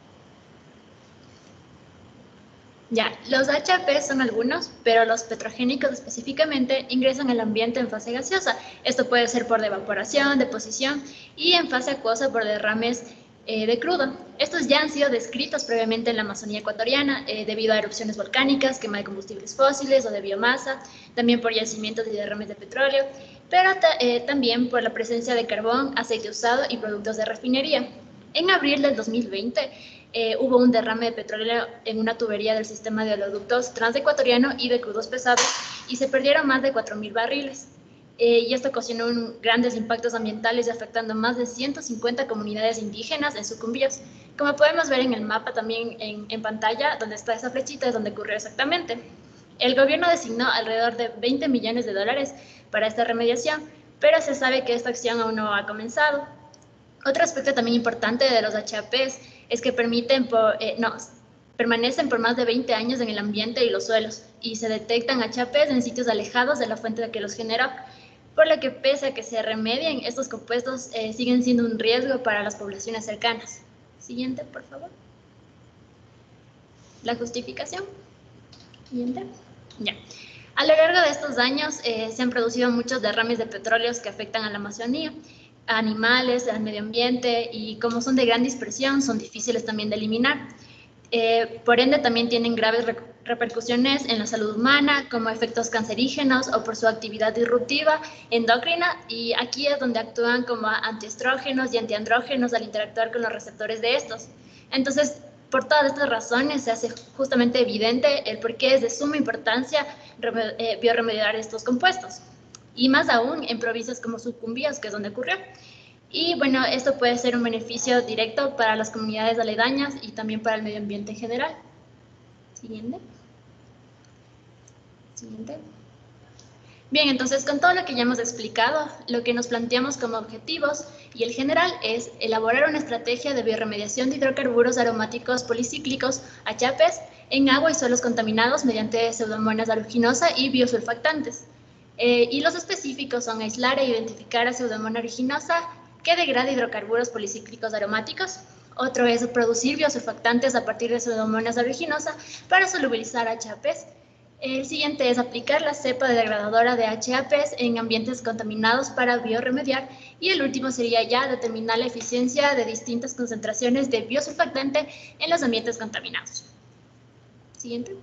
Ya, los H A P son algunos, pero los petrogénicos específicamente ingresan al ambiente en fase gaseosa. Esto puede ser por evaporación, deposición y en fase acuosa por derrames eh, de crudo. Estos ya han sido descritos previamente en la Amazonía ecuatoriana eh, debido a erupciones volcánicas, quema de combustibles fósiles o de biomasa, también por yacimientos y derrames de petróleo, pero eh, también por la presencia de carbón, aceite usado y productos de refinería. En abril del dos mil veinte, Eh, hubo un derrame de petróleo en una tubería del sistema de oleoductos transecuatoriano y de crudos pesados y se perdieron más de cuatro mil barriles. Eh, y esto ocasionó un, grandes impactos ambientales afectando más de ciento cincuenta comunidades indígenas en Sucumbíos. Como podemos ver en el mapa también en, en pantalla, donde está esa flechita es donde ocurrió exactamente. El gobierno designó alrededor de veinte millones de dólares para esta remediación, pero se sabe que esta acción aún no ha comenzado. Otro aspecto también importante de los H A Ps es que permiten por, eh, no, permanecen por más de veinte años en el ambiente y los suelos y se detectan H A Ps en sitios alejados de la fuente que los generó, por lo que pese a que se remedien, estos compuestos eh, siguen siendo un riesgo para las poblaciones cercanas. Siguiente, por favor. La justificación. Siguiente. Ya. A lo largo de estos años eh, se han producido muchos derrames de petróleos que afectan a la Amazonía, a animales, al medio ambiente y como son de gran dispersión son difíciles también de eliminar. Eh, por ende, también tienen graves re repercusiones en la salud humana, como efectos cancerígenos o por su actividad disruptiva endocrina, y aquí es donde actúan como antiestrógenos y antiandrógenos al interactuar con los receptores de estos. Entonces, por todas estas razones, se hace justamente evidente el por qué es de suma importancia eh, bioremediar estos compuestos, y más aún en provincias como Sucumbíos, que es donde ocurrió. Y bueno, esto puede ser un beneficio directo para las comunidades aledañas y también para el medio ambiente en general. Siguiente. Siguiente. Bien, entonces con todo lo que ya hemos explicado, lo que nos planteamos como objetivos y el general es elaborar una estrategia de bioremediación de hidrocarburos aromáticos policíclicos, H A Ps, en agua y suelos contaminados mediante Pseudomonas aeruginosa y biosurfactantes. Eh, y los específicos son aislar e identificar a Pseudomonas aeruginosa que degrada hidrocarburos policíclicos aromáticos. Otro es producir biosurfactantes a partir de Pseudomonas aeruginosa para solubilizar H A Ps. El siguiente es aplicar la cepa degradadora de H A Ps en ambientes contaminados para bioremediar. Y el último sería ya determinar la eficiencia de distintas concentraciones de biosurfactante en los ambientes contaminados. Siguiente.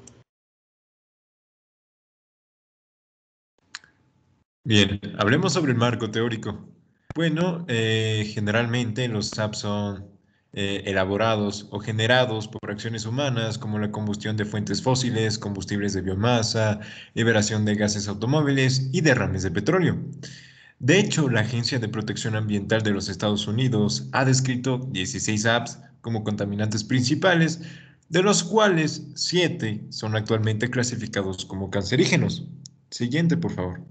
Bien, hablemos sobre el marco teórico. Bueno, eh, generalmente los S A P son eh, elaborados o generados por acciones humanas como la combustión de fuentes fósiles, combustibles de biomasa, liberación de gases automóviles y derrames de petróleo. De hecho, la Agencia de Protección Ambiental de los Estados Unidos ha descrito dieciséis S A Ps como contaminantes principales, de los cuales siete son actualmente clasificados como cancerígenos. Siguiente, por favor.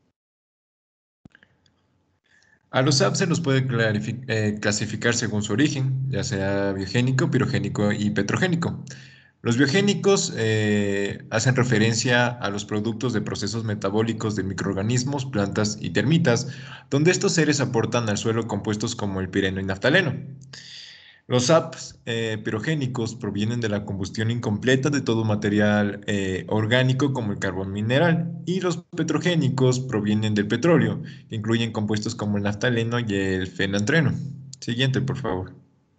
A los S A P se los puede eh, clasificar según su origen, ya sea biogénico, pirogénico y petrogénico. Los biogénicos eh, hacen referencia a los productos de procesos metabólicos de microorganismos, plantas y termitas, donde estos seres aportan al suelo compuestos como el pireno y naftaleno. Los S A Ps eh, pirogénicos provienen de la combustión incompleta de todo material eh, orgánico como el carbón mineral, y los petrogénicos provienen del petróleo, que incluyen compuestos como el naftaleno y el fenantreno. Siguiente, por favor.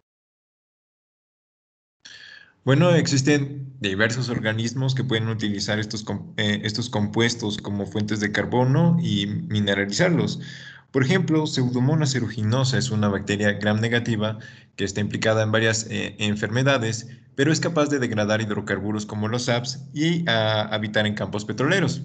Bueno, existen diversos organismos que pueden utilizar estos, eh, estos compuestos como fuentes de carbono y mineralizarlos. Por ejemplo, Pseudomonas aeruginosa es una bacteria gram negativa que está implicada en varias eh, enfermedades, pero es capaz de degradar hidrocarburos como los S A Ps y a, habitar en campos petroleros.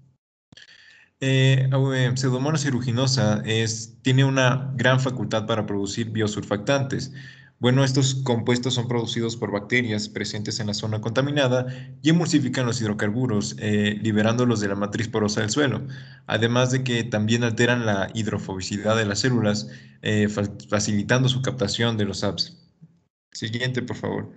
Eh, Pseudomonas aeruginosa es, tiene una gran facultad para producir biosurfactantes. Bueno, estos compuestos son producidos por bacterias presentes en la zona contaminada y emulsifican los hidrocarburos, eh, liberándolos de la matriz porosa del suelo, además de que también alteran la hidrofobicidad de las células, eh, fa facilitando su captación de los S A Ps. Siguiente, por favor.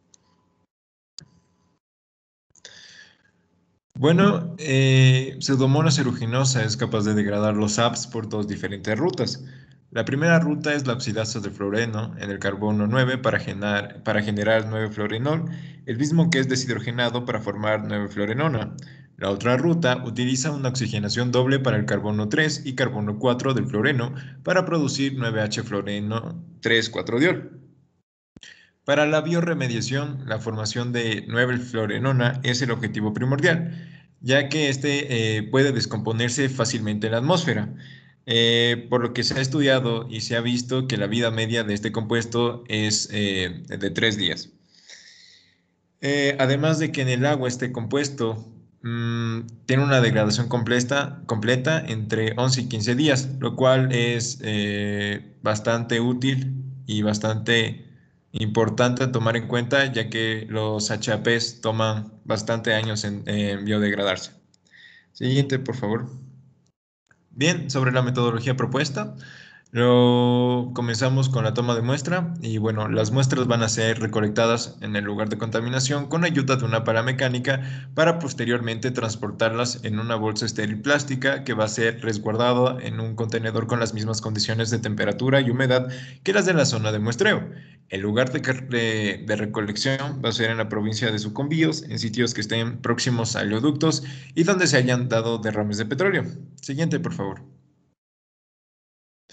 Bueno, eh, Pseudomonas aeruginosa es capaz de degradar los S A Ps por dos diferentes rutas. La primera ruta es la oxidasa de fluoreno en el carbono nueve para generar, para generar nueve fluorenol, el mismo que es deshidrogenado para formar nueve fluorenona. La otra ruta utiliza una oxigenación doble para el carbono tres y carbono cuatro del fluoreno para producir nueve H fluoreno tres cuatro diol. Para la bioremediación, la formación de nueve fluorenona es el objetivo primordial, ya que este eh, puede descomponerse fácilmente en la atmósfera. Eh, por lo que se ha estudiado y se ha visto que la vida media de este compuesto es eh, de tres días. Eh, además de que en el agua este compuesto mmm, tiene una degradación completa, completa entre once y quince días, lo cual es eh, bastante útil y bastante importante a tomar en cuenta, ya que los H A Ps toman bastante años en, en biodegradarse. Siguiente, por favor. Bien, sobre la metodología propuesta, lo comenzamos con la toma de muestra y bueno, las muestras van a ser recolectadas en el lugar de contaminación con ayuda de una pala mecánica para posteriormente transportarlas en una bolsa estéril plástica que va a ser resguardada en un contenedor con las mismas condiciones de temperatura y humedad que las de la zona de muestreo. El lugar de, de, de recolección va a ser en la provincia de Sucumbíos, en sitios que estén próximos a oleoductos y donde se hayan dado derrames de petróleo. Siguiente, por favor.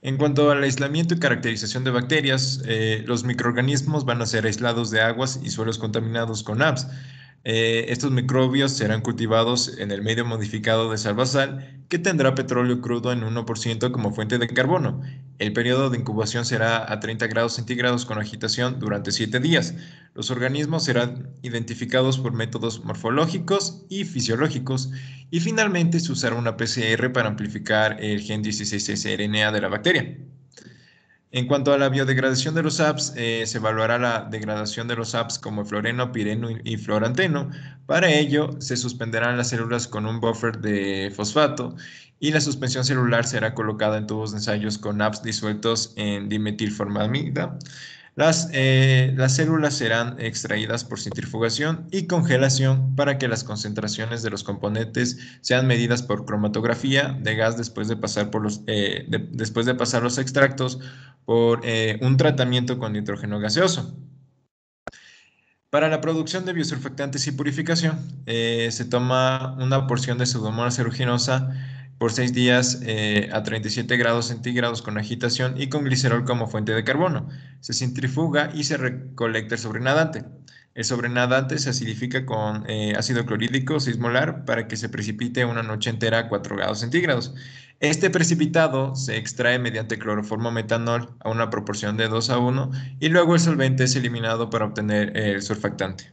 En cuanto al aislamiento y caracterización de bacterias, eh, los microorganismos van a ser aislados de aguas y suelos contaminados con A B S. Eh, estos microbios serán cultivados en el medio modificado de Salvasal, que tendrá petróleo crudo en uno por ciento como fuente de carbono. El periodo de incubación será a treinta grados centígrados con agitación durante siete días. Los organismos serán identificados por métodos morfológicos y fisiológicos. Y finalmente se usará una P C R para amplificar el gen dieciséis S R N A de la bacteria. En cuanto a la biodegradación de los A B S, eh, se evaluará la degradación de los A B S como floreno, pireno y, y fluoranteno. Para ello, se suspenderán las células con un buffer de fosfato y la suspensión celular será colocada en tubos de ensayos con A B S disueltos en dimetilformamida. Las, eh, las células serán extraídas por centrifugación y congelación para que las concentraciones de los componentes sean medidas por cromatografía de gas después de pasar, por los, eh, de, después de pasar los extractos por eh, un tratamiento con nitrógeno gaseoso. Para la producción de biosurfactantes y purificación, eh, se toma una porción de Pseudomonas aeruginosa por seis días eh, a treinta y siete grados centígrados con agitación y con glicerol como fuente de carbono. Se centrifuga y se recolecta el sobrenadante. El sobrenadante se acidifica con eh, ácido clorhídrico seis molar para que se precipite una noche entera a cuatro grados centígrados. Este precipitado se extrae mediante cloroformo metanol a una proporción de dos a uno y luego el solvente es eliminado para obtener el surfactante.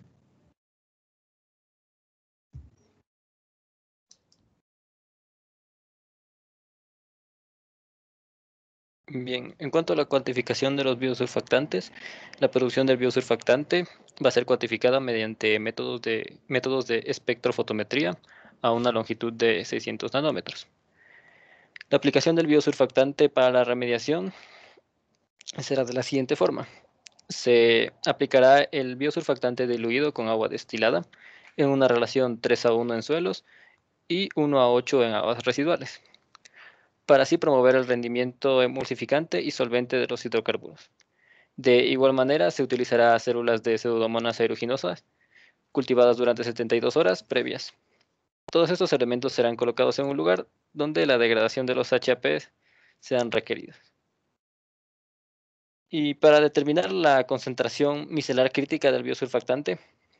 Bien, en cuanto a la cuantificación de los biosurfactantes, la producción del biosurfactante va a ser cuantificada mediante métodos de, métodos de espectrofotometría a una longitud de seiscientos nanómetros. La aplicación del biosurfactante para la remediación será de la siguiente forma. Se aplicará el biosurfactante diluido con agua destilada en una relación tres a uno en suelos y uno a ocho en aguas residuales, para así promover el rendimiento emulsificante y solvente de los hidrocarburos. De igual manera, se utilizará células de Pseudomonas aeruginosas cultivadas durante setenta y dos horas previas. Todos estos elementos serán colocados en un lugar donde la degradación de los H A P sean requeridos. Y para determinar la concentración micelar crítica del biosurfactante,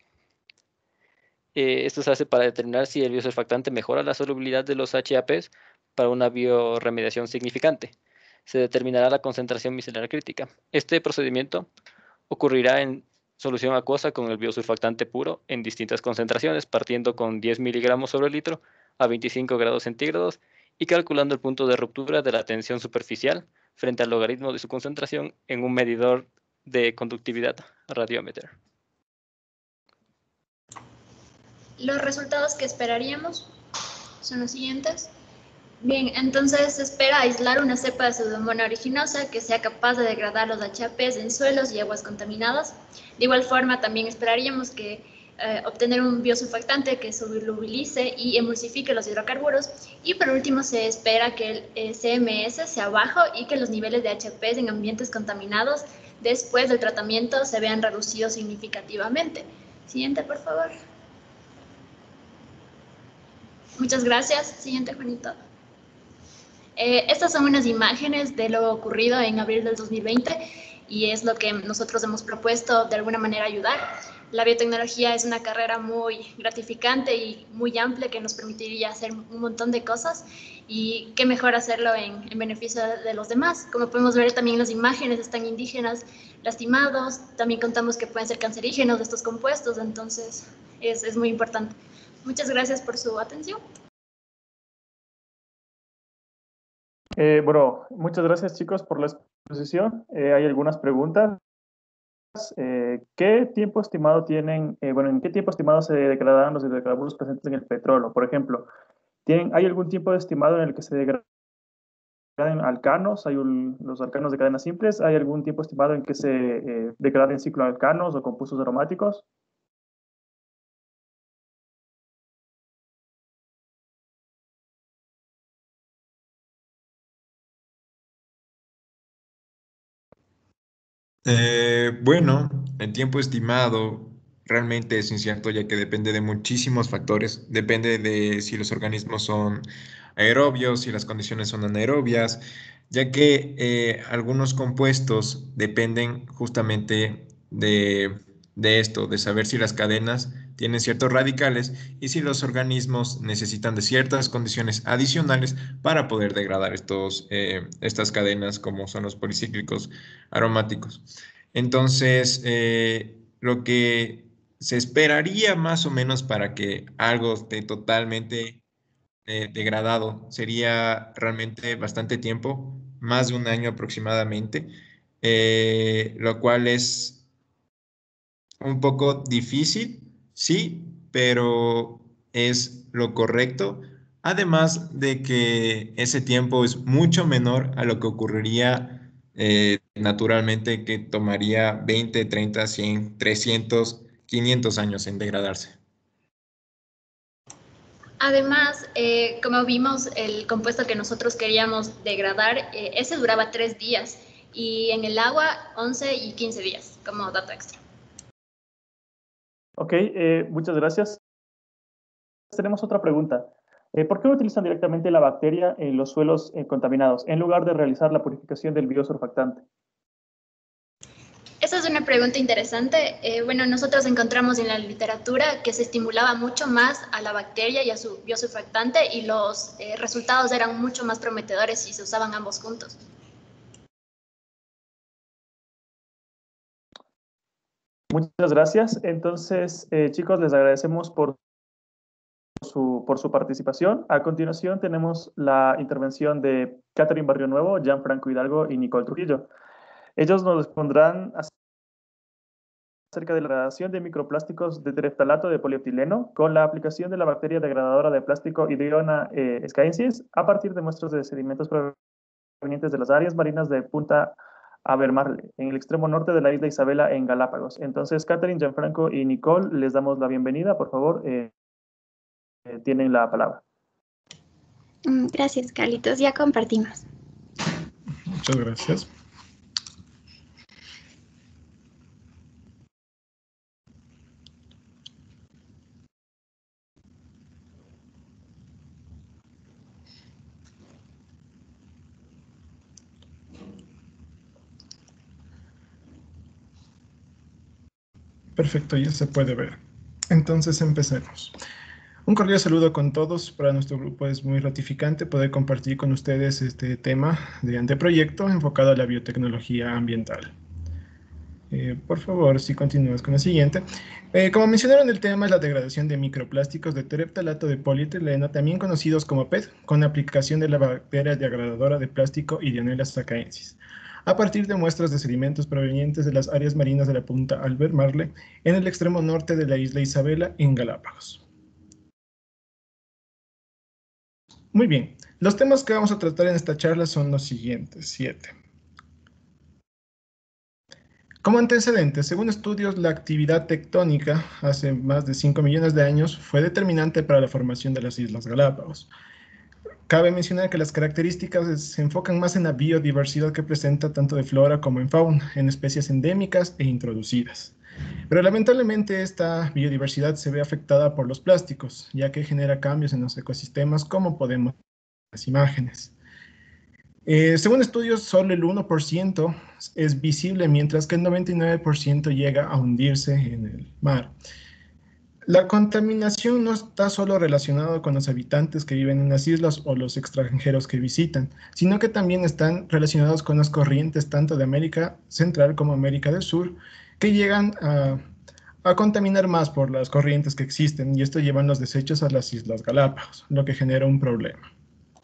eh, esto se hace para determinar si el biosurfactante mejora la solubilidad de los H A P para una bioremediación significante. Se determinará la concentración micelar crítica. Este procedimiento ocurrirá en solución acuosa con el biosurfactante puro en distintas concentraciones, partiendo con diez miligramos sobre litro a veinticinco grados centígrados y calculando el punto de ruptura de la tensión superficial frente al logaritmo de su concentración en un medidor de conductividad radiómetro. Los resultados que esperaríamos son los siguientes. Bien, entonces se espera aislar una cepa de Pseudomonas aeruginosa que sea capaz de degradar los H A P en suelos y aguas contaminadas. De igual forma, también esperaríamos que eh, obtener un biosurfactante que solubilice y emulsifique los hidrocarburos. Y por último, se espera que el eh, C M S sea bajo y que los niveles de H A P en ambientes contaminados después del tratamiento se vean reducidos significativamente. Siguiente, por favor. Muchas gracias. Siguiente, Juanito. Eh, estas son unas imágenes de lo ocurrido en abril del dos mil veinte y es lo que nosotros hemos propuesto de alguna manera ayudar. La biotecnología es una carrera muy gratificante y muy amplia que nos permitiría hacer un montón de cosas y qué mejor hacerlo en, en beneficio de los demás. Como podemos ver también las imágenes están indígenas lastimados, también contamos que pueden ser cancerígenos estos compuestos, entonces es, es muy importante. Muchas gracias por su atención. Eh, bueno, muchas gracias chicos por la exposición. Eh, hay algunas preguntas. Eh, ¿Qué tiempo estimado tienen, eh, bueno, en qué tiempo estimado se degradan los hidrocarburos presentes en el petróleo? Por ejemplo, ¿tienen, ¿hay algún tiempo estimado en el que se degraden alcanos? ¿Hay un, los alcanos de cadenas simples? ¿Hay algún tiempo estimado en que se eh, degraden cicloalcanos o compuestos aromáticos? Eh, bueno, el tiempo estimado realmente es incierto ya que depende de muchísimos factores. Depende de si los organismos son aerobios, si las condiciones son anaerobias. ya que eh, algunos compuestos dependen justamente de, de esto, de saber si las cadenas tienen ciertos radicales y si los organismos necesitan de ciertas condiciones adicionales para poder degradar estos, eh, estas cadenas, como son los policíclicos aromáticos. Entonces, eh, lo que se esperaría más o menos para que algo esté totalmente eh, degradado sería realmente bastante tiempo, más de un año aproximadamente, eh, lo cual es un poco difícil, sí, pero es lo correcto. Además de que ese tiempo es mucho menor a lo que ocurriría eh, naturalmente, que tomaría veinte, treinta, cien, trescientos, quinientos años en degradarse. Además, eh, como vimos, el compuesto que nosotros queríamos degradar, eh, ese duraba tres días y en el agua once y quince días, como dato extra. Ok, eh, muchas gracias. Tenemos otra pregunta. Eh, ¿Por qué no utilizan directamente la bacteria en los suelos eh, contaminados en lugar de realizar la purificación del biosurfactante? Esa es una pregunta interesante. Eh, bueno, nosotros encontramos en la literatura que se estimulaba mucho más a la bacteria y a su biosurfactante y los eh, resultados eran mucho más prometedores si se usaban ambos juntos. Muchas gracias. Entonces, eh, chicos, les agradecemos por su, por su participación. A continuación tenemos la intervención de Catherine Barrio Nuevo, Gianfranco Hidalgo y Nicole Trujillo. Ellos nos respondrán acerca de la degradación de microplásticos de tereftalato de polietileno con la aplicación de la bacteria degradadora de plástico Hydriona eh, scaensis a partir de muestras de sedimentos provenientes de las áreas marinas de Punta Abermarle, en el extremo norte de la isla Isabela, en Galápagos. Entonces, Catherine, Gianfranco y Nicole, les damos la bienvenida. Por favor, eh, eh, tienen la palabra. Gracias, Carlitos. Ya compartimos. Muchas gracias. Perfecto, ya se puede ver. Entonces empecemos. Un cordial saludo con todos. Para nuestro grupo es muy gratificante poder compartir con ustedes este tema de anteproyecto enfocado a la biotecnología ambiental. Eh, por favor, si continúas con la siguiente. Eh, como mencionaron, el tema es la degradación de microplásticos de tereftalato de polietileno, también conocidos como P E T, con aplicación de la bacteria degradadora de plástico Hydrionella scaensis, a partir de muestras de sedimentos provenientes de las áreas marinas de la Punta Albemarle, en el extremo norte de la isla Isabela, en Galápagos. Muy bien, los temas que vamos a tratar en esta charla son los siguientes, siete. Como antecedentes, según estudios, la actividad tectónica hace más de cinco millones de años fue determinante para la formación de las Islas Galápagos. Cabe mencionar que las características se enfocan más en la biodiversidad que presenta tanto de flora como en fauna, en especies endémicas e introducidas. Pero lamentablemente esta biodiversidad se ve afectada por los plásticos, ya que genera cambios en los ecosistemas, como podemos ver en las imágenes. Eh, según estudios, solo el uno por ciento es visible, mientras que el noventa y nueve por ciento llega a hundirse en el mar. La contaminación no está solo relacionada con los habitantes que viven en las islas o los extranjeros que visitan, sino que también están relacionados con las corrientes tanto de América Central como América del Sur, que llegan a, a contaminar más por las corrientes que existen, y esto lleva los desechos a las Islas Galápagos, lo que genera un problema.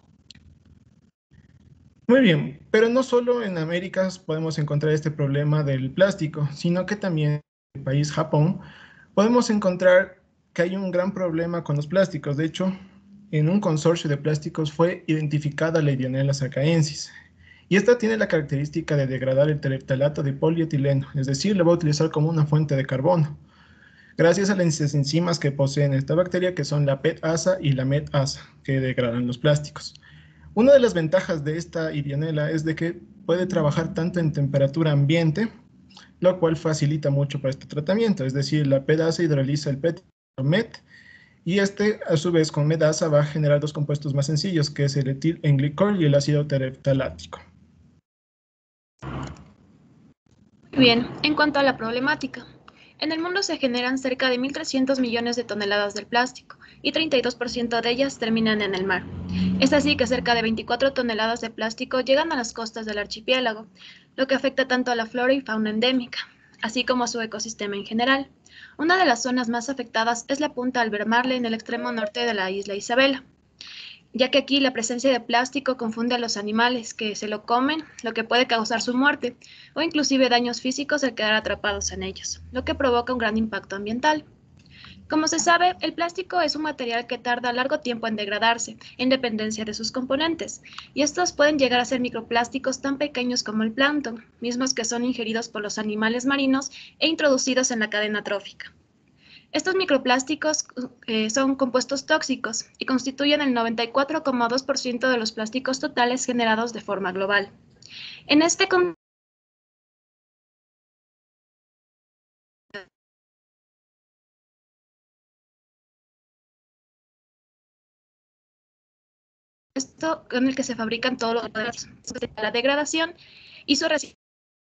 Muy bien, pero no solo en América podemos encontrar este problema del plástico, sino que también en el país Japón podemos encontrar que hay un gran problema con los plásticos. De hecho, en un consorcio de plásticos fue identificada la Hydrionella scaensis, y esta tiene la característica de degradar el tereftalato de polietileno, es decir, lo va a utilizar como una fuente de carbono, gracias a las enzimas que poseen esta bacteria, que son la P E T A S A y la M E T A S A, que degradan los plásticos. Una de las ventajas de esta Hydrionella es de que puede trabajar tanto en temperatura ambiente, lo cual facilita mucho para este tratamiento, es decir, la P E T A S A hidroliza el P E T y el M E T, y este a su vez con M E T A S A va a generar dos compuestos más sencillos, que es el etilenglicol y el ácido tereftalático. Bien, en cuanto a la problemática, en el mundo se generan cerca de mil trescientos millones de toneladas de plástico y treinta y dos por ciento de ellas terminan en el mar. Es así que cerca de veinticuatro toneladas de plástico llegan a las costas del archipiélago, lo que afecta tanto a la flora y fauna endémica, así como a su ecosistema en general. Una de las zonas más afectadas es la punta Albemarle en el extremo norte de la isla Isabela, ya que aquí la presencia de plástico confunde a los animales que se lo comen, lo que puede causar su muerte, o inclusive daños físicos al quedar atrapados en ellos, lo que provoca un gran impacto ambiental. Como se sabe, el plástico es un material que tarda largo tiempo en degradarse, en dependencia de sus componentes, y estos pueden llegar a ser microplásticos tan pequeños como el plancton, mismos que son ingeridos por los animales marinos e introducidos en la cadena trófica. Estos microplásticos eh, son compuestos tóxicos y constituyen el noventa y cuatro coma dos por ciento de los plásticos totales generados de forma global. En este contexto, con el que se fabrican todos los productos, la degradación y su reciclaje.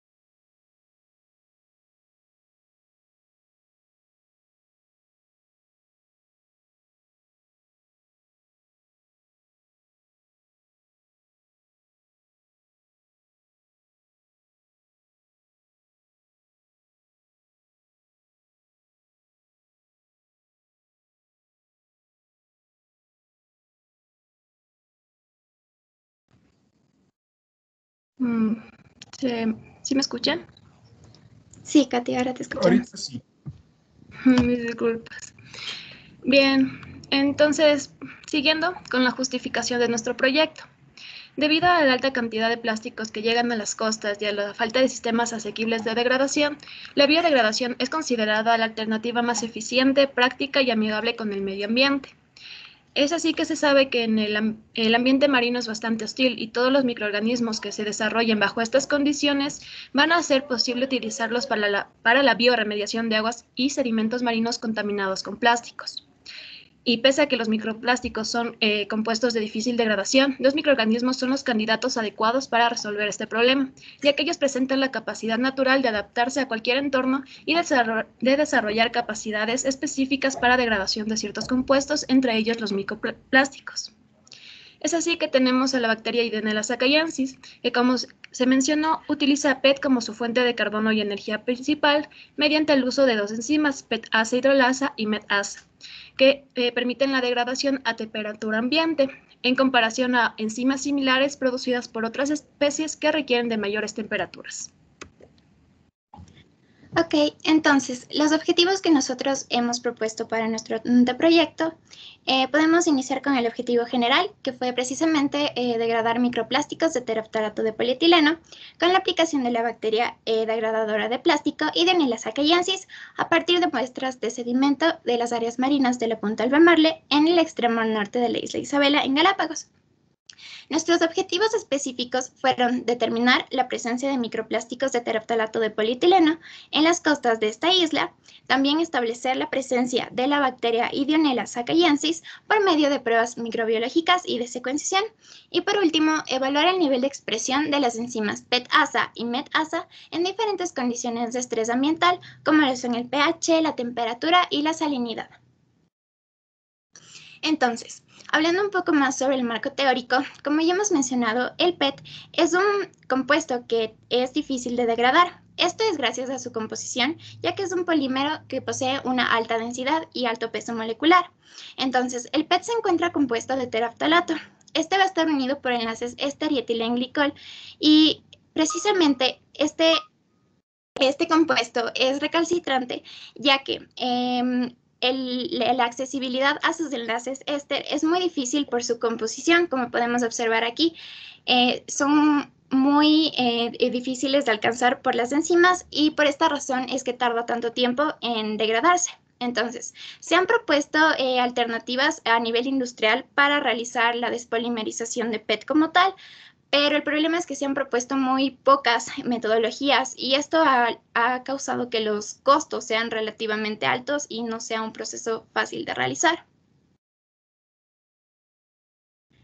Mm, ¿sí, ¿sí me escuchan? Sí, Katy, ahora te escuchamos. Ahorita sí. Mis disculpas. Bien, entonces, siguiendo con la justificación de nuestro proyecto. Debido a la alta cantidad de plásticos que llegan a las costas y a la falta de sistemas asequibles de degradación, la biodegradación es considerada la alternativa más eficiente, práctica y amigable con el medio ambiente. Es así que se sabe que en el, el ambiente marino es bastante hostil y todos los microorganismos que se desarrollen bajo estas condiciones van a hacer posible utilizarlos para la, para la bioremediación de aguas y sedimentos marinos contaminados con plásticos. Y pese a que los microplásticos son eh, compuestos de difícil degradación, los microorganismos son los candidatos adecuados para resolver este problema, ya que ellos presentan la capacidad natural de adaptarse a cualquier entorno y de desarrollar capacidades específicas para degradación de ciertos compuestos, entre ellos los microplásticos. Es así que tenemos a la bacteria Idenela sakaiensis, que como se mencionó, utiliza P E T como su fuente de carbono y energía principal mediante el uso de dos enzimas, P E T asa hidrolasa y M E T asa, que eh, permiten la degradación a temperatura ambiente, en comparación a enzimas similares producidas por otras especies que requieren de mayores temperaturas. Ok, entonces, los objetivos que nosotros hemos propuesto para nuestro proyecto, eh, podemos iniciar con el objetivo general, que fue precisamente eh, degradar microplásticos de teraftalato de polietileno con la aplicación de la bacteria eh, degradadora de plástico Idenela sakaiensis a partir de muestras de sedimento de las áreas marinas de la punta Albemarle en el extremo norte de la isla Isabela en Galápagos. Nuestros objetivos específicos fueron determinar la presencia de microplásticos de teraftalato de polietileno en las costas de esta isla, también establecer la presencia de la bacteria Idenela sakaiensis por medio de pruebas microbiológicas y de secuenciación, y por último, evaluar el nivel de expresión de las enzimas P E T asa y M E T asa en diferentes condiciones de estrés ambiental, como lo son el pH, la temperatura y la salinidad. Entonces, hablando un poco más sobre el marco teórico, como ya hemos mencionado, el P E T es un compuesto que es difícil de degradar. Esto es gracias a su composición, ya que es un polímero que posee una alta densidad y alto peso molecular. Entonces, el P E T se encuentra compuesto de teraftalato. Este va a estar unido por enlaces éster y etilenglicol y precisamente este, este compuesto es recalcitrante, ya que eh, El, la accesibilidad a sus enlaces éster es muy difícil por su composición, como podemos observar aquí. Eh, son muy eh, difíciles de alcanzar por las enzimas y por esta razón es que tarda tanto tiempo en degradarse. Entonces, se han propuesto eh, alternativas a nivel industrial para realizar la despolimerización de P E T como tal, pero el problema es que se han propuesto muy pocas metodologías y esto ha, ha causado que los costos sean relativamente altos y no sea un proceso fácil de realizar.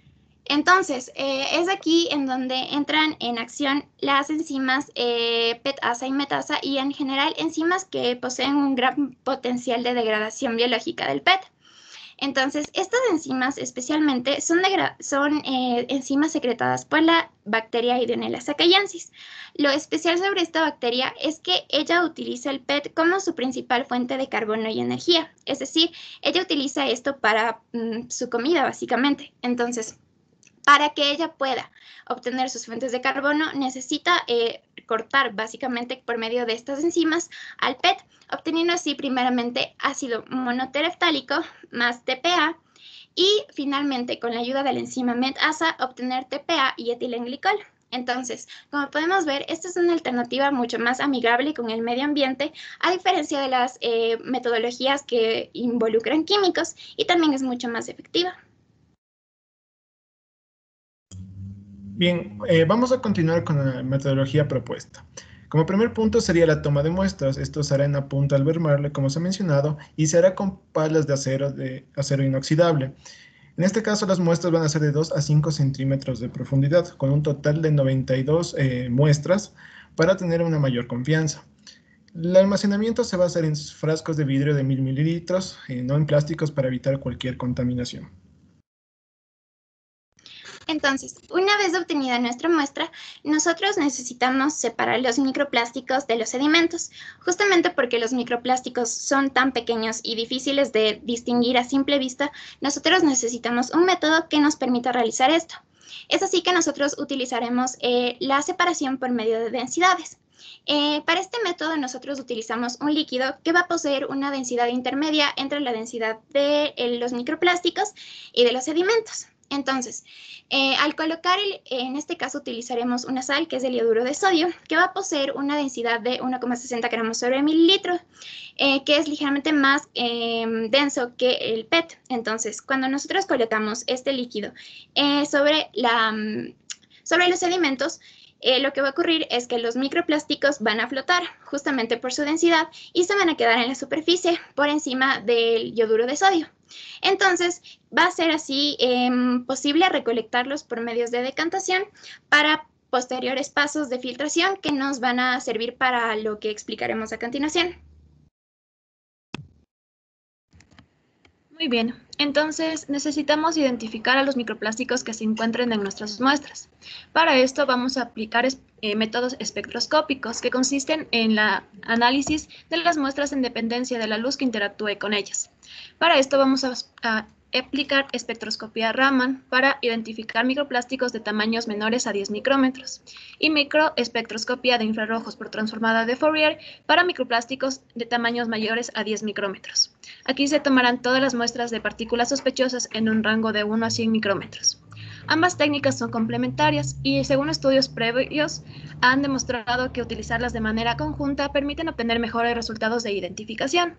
Entonces, eh, es aquí en donde entran en acción las enzimas eh, P E T-A S A y metasa y en general enzimas que poseen un gran potencial de degradación biológica del P E T. Entonces, estas enzimas especialmente son, son eh, enzimas secretadas por la bacteria Ideonella sakaiensis. Lo especial sobre esta bacteria es que ella utiliza el P E T como su principal fuente de carbono y energía. Es decir, ella utiliza esto para mm, su comida, básicamente. Entonces, para que ella pueda obtener sus fuentes de carbono, necesita eh, cortar básicamente por medio de estas enzimas al P E T, obteniendo así primeramente ácido monotereftálico más T P A y finalmente con la ayuda de la enzima MET-A S A obtener T P A y etilenglicol. Entonces, como podemos ver, esta es una alternativa mucho más amigable con el medio ambiente, a diferencia de las eh, metodologías que involucran químicos, y también es mucho más efectiva. Bien, eh, vamos a continuar con la metodología propuesta. Como primer punto sería la toma de muestras. Esto se hará en la punta Albemarle, como se ha mencionado, y se hará con palas de acero, de acero inoxidable. En este caso, las muestras van a ser de dos a cinco centímetros de profundidad, con un total de noventa y dos eh, muestras para tener una mayor confianza. El almacenamiento se va a hacer en frascos de vidrio de mil mililitros, eh, no en plásticos, para evitar cualquier contaminación. Entonces, una vez obtenida nuestra muestra, nosotros necesitamos separar los microplásticos de los sedimentos, justamente porque los microplásticos son tan pequeños y difíciles de distinguir a simple vista. Nosotros necesitamos un método que nos permita realizar esto. Es así que nosotros utilizaremos eh, la separación por medio de densidades. Eh, para este método nosotros utilizamos un líquido que va a poseer una densidad intermedia entre la densidad de eh, los microplásticos y de los sedimentos. Entonces, eh, al colocar, el, en este caso utilizaremos una sal que es el yoduro de sodio, que va a poseer una densidad de uno coma sesenta gramos sobre mililitro, eh, que es ligeramente más eh, denso que el P E T. Entonces, cuando nosotros colocamos este líquido eh, sobre, la, sobre los sedimentos, Eh, lo que va a ocurrir es que los microplásticos van a flotar justamente por su densidad y se van a quedar en la superficie por encima del yoduro de sodio. Entonces, va a ser así eh, posible recolectarlos por medios de decantación para posteriores pasos de filtración que nos van a servir para lo que explicaremos a continuación. Muy bien, entonces necesitamos identificar a los microplásticos que se encuentren en nuestras muestras. Para esto vamos a aplicar eh, métodos espectroscópicos que consisten en el análisis de las muestras en dependencia de la luz que interactúe con ellas. Para esto vamos a, a aplicar espectroscopía Raman para identificar microplásticos de tamaños menores a diez micrómetros y microespectroscopía de infrarrojos por transformada de Fourier para microplásticos de tamaños mayores a diez micrómetros. Aquí se tomarán todas las muestras de partículas sospechosas en un rango de uno a cien micrómetros. Ambas técnicas son complementarias y, según estudios previos, han demostrado que utilizarlas de manera conjunta permiten obtener mejores resultados de identificación.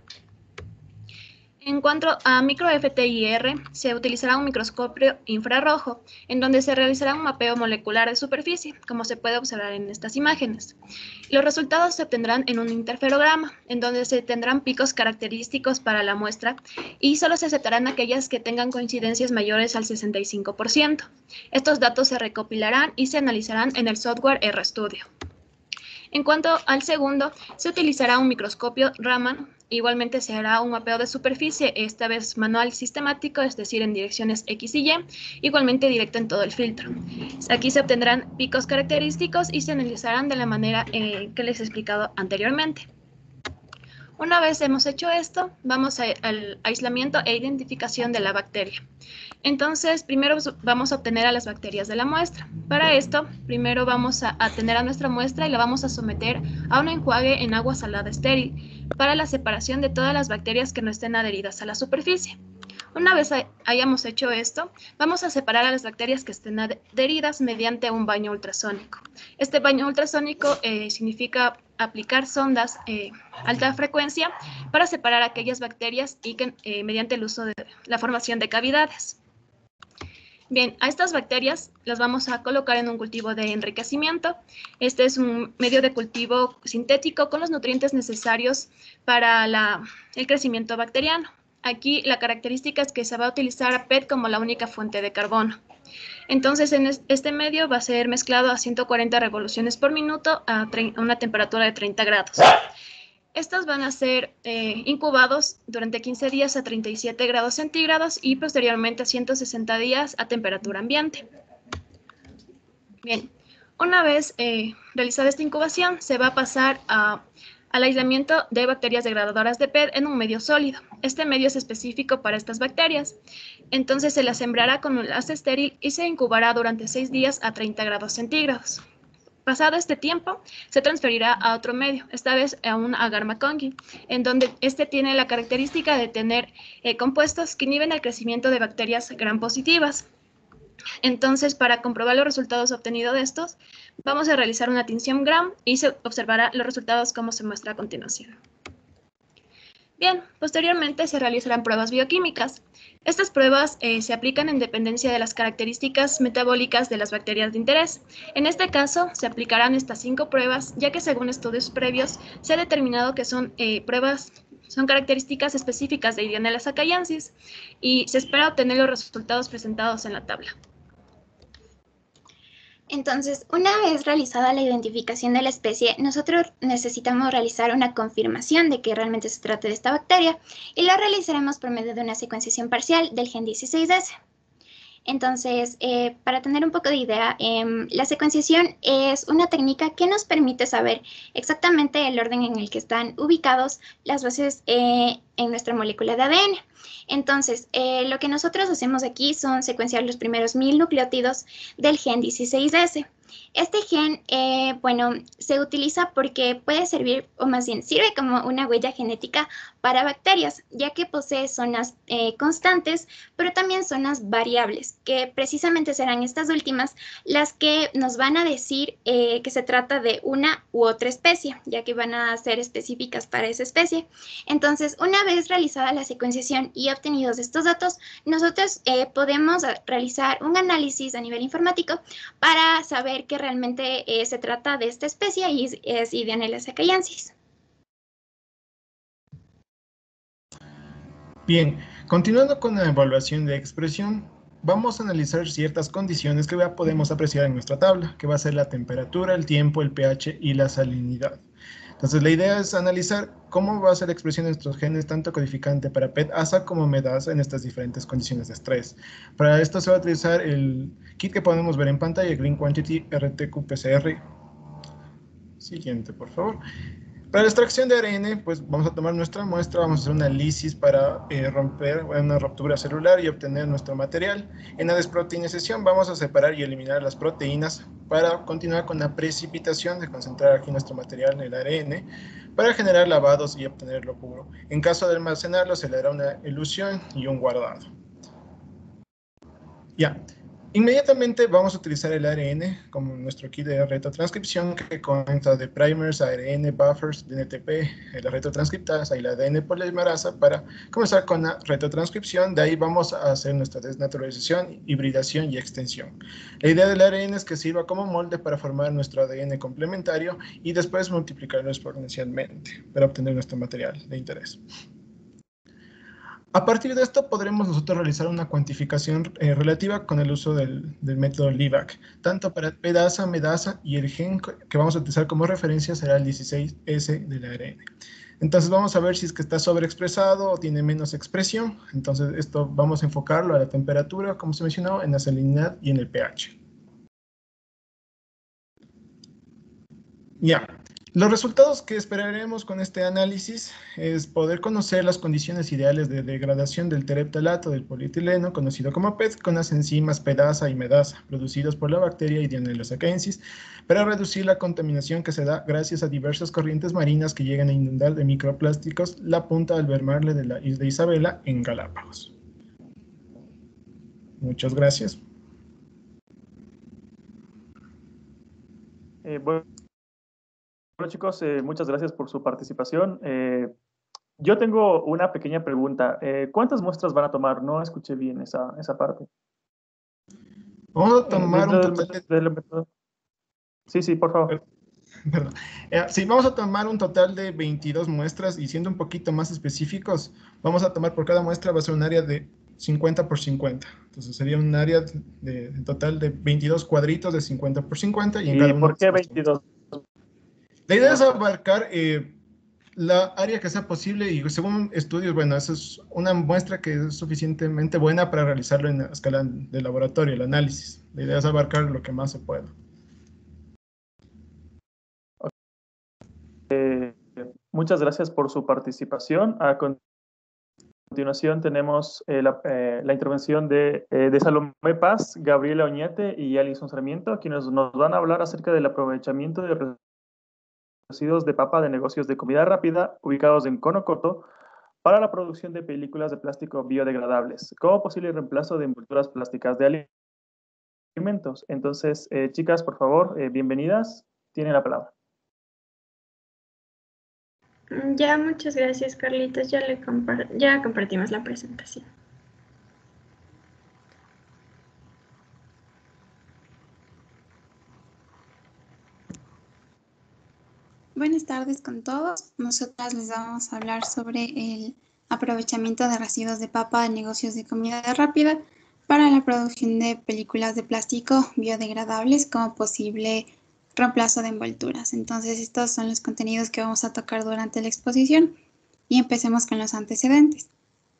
En cuanto a micro F T I R, se utilizará un microscopio infrarrojo, en donde se realizará un mapeo molecular de superficie, como se puede observar en estas imágenes. Los resultados se obtendrán en un interferograma, en donde se tendrán picos característicos para la muestra y solo se aceptarán aquellas que tengan coincidencias mayores al sesenta y cinco por ciento. Estos datos se recopilarán y se analizarán en el software RStudio. En cuanto al segundo, se utilizará un microscopio Raman. Igualmente se hará un mapeo de superficie, esta vez manual sistemático, es decir, en direcciones X y Y, igualmente directo en todo el filtro. Aquí se obtendrán picos característicos y se analizarán de la manera eh, que les he explicado anteriormente. Una vez hemos hecho esto, vamos a, al aislamiento e identificación de la bacteria. Entonces, primero vamos a obtener a las bacterias de la muestra. Para esto, primero vamos a, a tener a nuestra muestra y la vamos a someter a un enjuague en agua salada estéril para la separación de todas las bacterias que no estén adheridas a la superficie. Una vez hayamos hecho esto, vamos a separar a las bacterias que estén adheridas mediante un baño ultrasónico. Este baño ultrasónico eh, significa aplicar sondas eh, alta frecuencia para separar aquellas bacterias y que, eh, mediante el uso de la formación de cavidades. Bien, a estas bacterias las vamos a colocar en un cultivo de enriquecimiento. Este es un medio de cultivo sintético con los nutrientes necesarios para la, el crecimiento bacteriano. Aquí la característica es que se va a utilizar a P E T como la única fuente de carbono. Entonces, en este medio va a ser mezclado a ciento cuarenta revoluciones por minuto a una temperatura de treinta grados. Estos van a ser eh, incubados durante quince días a treinta y siete grados centígrados y posteriormente a ciento sesenta días a temperatura ambiente. Bien, una vez eh, realizada esta incubación, se va a pasar a, al aislamiento de bacterias degradadoras de P E T en un medio sólido. Este medio es específico para estas bacterias. Entonces se las sembrará con un enlace estéril y se incubará durante seis días a treinta grados centígrados. Pasado este tiempo, se transferirá a otro medio, esta vez a un agar-McConkie, en donde este tiene la característica de tener eh, compuestos que inhiben el crecimiento de bacterias gram positivas. Entonces, para comprobar los resultados obtenidos de estos, vamos a realizar una tinción gram y se observará los resultados como se muestra a continuación. Bien, posteriormente se realizarán pruebas bioquímicas. Estas pruebas eh, se aplican en dependencia de las características metabólicas de las bacterias de interés. En este caso, se aplicarán estas cinco pruebas, ya que según estudios previos, se ha determinado que son eh, pruebas, son características específicas de Ideonella sakaiensis y se espera obtener los resultados presentados en la tabla. Entonces, una vez realizada la identificación de la especie, nosotros necesitamos realizar una confirmación de que realmente se trata de esta bacteria y la realizaremos por medio de una secuenciación parcial del gen dieciséis ese. Entonces, eh, para tener un poco de idea, eh, la secuenciación es una técnica que nos permite saber exactamente el orden en el que están ubicados las bases eh, en nuestra molécula de A D N. Entonces, eh, lo que nosotros hacemos aquí son secuenciar los primeros mil nucleótidos del gen dieciséis ese. Este gen, eh, bueno, se utiliza porque puede servir, o más bien sirve como una huella genética para bacterias, ya que posee zonas eh, constantes, pero también zonas variables, que precisamente serán estas últimas las que nos van a decir eh, que se trata de una u otra especie, ya que van a ser específicas para esa especie. Entonces, una vez realizada la secuenciación y obtenidos estos datos, nosotros eh, podemos realizar un análisis a nivel informático para saber que realmente eh, se trata de esta especie y es, es Ideonella sakaiensis. Bien, continuando con la evaluación de expresión, vamos a analizar ciertas condiciones que ya podemos apreciar en nuestra tabla, que va a ser la temperatura, el tiempo, el pH y la salinidad. Entonces, la idea es analizar cómo va a ser la expresión de nuestros genes, tanto codificante para P E T A S A como MEDASA en estas diferentes condiciones de estrés. Para esto se va a utilizar el kit que podemos ver en pantalla, Green Quantity R T Q P C R. Siguiente, por favor. Para la extracción de A R N, pues vamos a tomar nuestra muestra, vamos a hacer una lisis para eh, romper una ruptura celular y obtener nuestro material. En la desproteinización vamos a separar y eliminar las proteínas para continuar con la precipitación de concentrar aquí nuestro material en el A R N para generar lavados y obtenerlo puro. En caso de almacenarlo, se le hará una elución y un guardado. Ya. Inmediatamente vamos a utilizar el A R N como nuestro kit de retrotranscripción que consta de primers, A R N, buffers, D N T P, la retrotranscriptasa y la A D N polimerasa para comenzar con la retrotranscripción. De ahí vamos a hacer nuestra desnaturalización, hibridación y extensión. La idea del A R N es que sirva como molde para formar nuestro A D N complementario y después multiplicarlo exponencialmente para obtener nuestro material de interés. A partir de esto podremos nosotros realizar una cuantificación eh, relativa con el uso del, del método LIVAC, tanto para P E T A S A, MEDASA y el gen que vamos a utilizar como referencia será el dieciséis ese del A R N. Entonces vamos a ver si es que está sobreexpresado o tiene menos expresión. Entonces esto vamos a enfocarlo a la temperatura, como se mencionó, en la salinidad y en el pH. Ya. Los resultados que esperaremos con este análisis es poder conocer las condiciones ideales de degradación del tereptalato del polietileno, conocido como P E T, con las enzimas P E T A S A y MEDASA, producidos por la bacteria Ideonella sakaiensis, para reducir la contaminación que se da gracias a diversas corrientes marinas que llegan a inundar de microplásticos la punta Albemarle de la isla Isabela en Galápagos. Muchas gracias. Eh, bueno. Bueno, chicos, eh, muchas gracias por su participación. Eh, yo tengo una pequeña pregunta. Eh, ¿Cuántas muestras van a tomar? No escuché bien esa, esa parte. Vamos a tomar eh, un del, total de... del, del, sí, sí, por favor. Perdón. Eh, sí, vamos a tomar un total de veintidós muestras y siendo un poquito más específicos, vamos a tomar por cada muestra va a ser un área de cincuenta por cincuenta. Entonces sería un área de, de total de veintidós cuadritos de cincuenta por cincuenta. ¿Y, en cada ¿Y uno por qué veintidós? La idea es abarcar eh, la área que sea posible y según estudios, bueno, esa es una muestra que es suficientemente buena para realizarlo en la escala de laboratorio, el análisis. La idea es abarcar lo que más se pueda. Eh, muchas gracias por su participación. A continuación tenemos eh, la, eh, la intervención de, eh, de Salomé Paz, Gabriela Oñate y Alison Sarmiento, quienes nos van a hablar acerca del aprovechamiento de residuos de papa de negocios de comida rápida ubicados en Cono Coto para la producción de películas de plástico biodegradables, como posible reemplazo de envolturas plásticas de alimentos. Entonces, eh, chicas, por favor, eh, bienvenidas. Tienen la palabra. Ya, muchas gracias, Carlitos. Ya, le compar ya compartimos la presentación. Buenas tardes con todos. Nosotras les vamos a hablar sobre el aprovechamiento de residuos de papa de negocios de comida rápida para la producción de películas de plástico biodegradables como posible reemplazo de envolturas. Entonces, estos son los contenidos que vamos a tocar durante la exposición y empecemos con los antecedentes.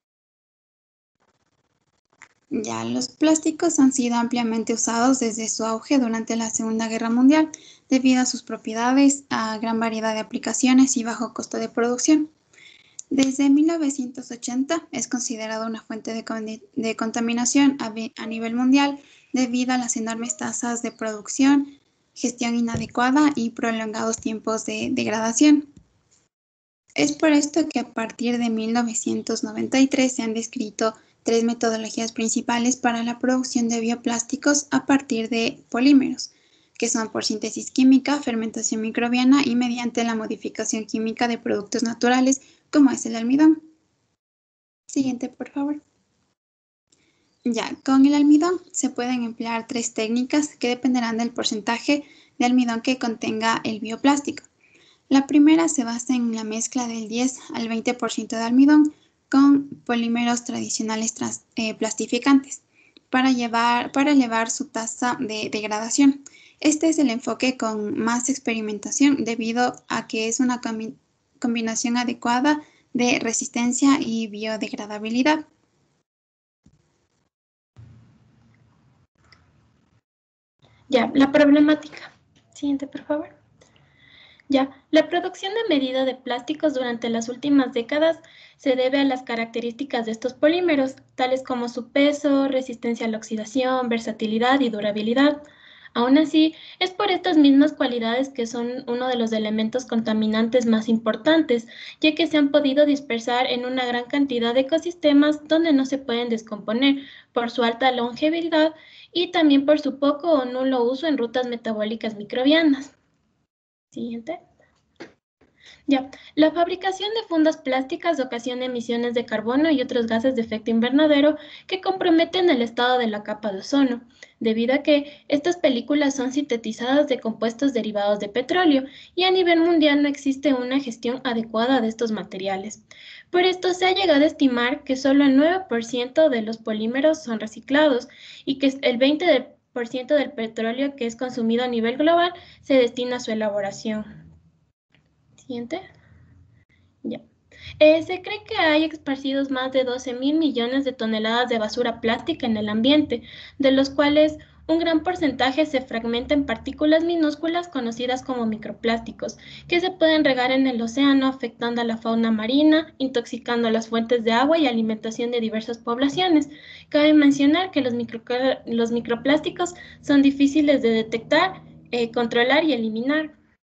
Ya, los plásticos han sido ampliamente usados desde su auge durante la Segunda Guerra Mundial debido a sus propiedades, a gran variedad de aplicaciones y bajo costo de producción. Desde mil novecientos ochenta es considerado una fuente de, con de contaminación a, a nivel mundial debido a las enormes tasas de producción, gestión inadecuada y prolongados tiempos de degradación. Es por esto que a partir de mil novecientos noventa y tres se han descrito tres metodologías principales para la producción de bioplásticos a partir de polímeros, que son por síntesis química, fermentación microbiana y mediante la modificación química de productos naturales, como es el almidón. Siguiente, por favor. Ya, con el almidón se pueden emplear tres técnicas que dependerán del porcentaje de almidón que contenga el bioplástico. La primera se basa en la mezcla del diez al veinte por ciento de almidón con polímeros tradicionales trans, eh, plastificantes para, llevar, para elevar su tasa de degradación. Este es el enfoque con más experimentación debido a que es una combi combinación adecuada de resistencia y biodegradabilidad. Ya, la problemática. Siguiente, por favor. Ya, la producción de medida de plásticos durante las últimas décadas se debe a las características de estos polímeros, tales como su peso, resistencia a la oxidación, versatilidad y durabilidad. Aún así, es por estas mismas cualidades que son uno de los elementos contaminantes más importantes, ya que se han podido dispersar en una gran cantidad de ecosistemas donde no se pueden descomponer por su alta longevidad y también por su poco o nulo uso en rutas metabólicas microbianas. Siguiente. Ya, la fabricación de fundas plásticas ocasiona emisiones de carbono y otros gases de efecto invernadero que comprometen el estado de la capa de ozono, debido a que estas películas son sintetizadas de compuestos derivados de petróleo y a nivel mundial no existe una gestión adecuada de estos materiales. Por esto se ha llegado a estimar que solo el nueve por ciento de los polímeros son reciclados y que el veinte por ciento del petróleo que es consumido a nivel global se destina a su elaboración. Siguiente. Ya. Eh, se cree que hay esparcidos más de doce mil millones de toneladas de basura plástica en el ambiente, de los cuales un gran porcentaje se fragmenta en partículas minúsculas conocidas como microplásticos, que se pueden regar en el océano afectando a la fauna marina, intoxicando las fuentes de agua y alimentación de diversas poblaciones. Cabe mencionar que los, micro, los microplásticos son difíciles de detectar, eh, controlar y eliminar.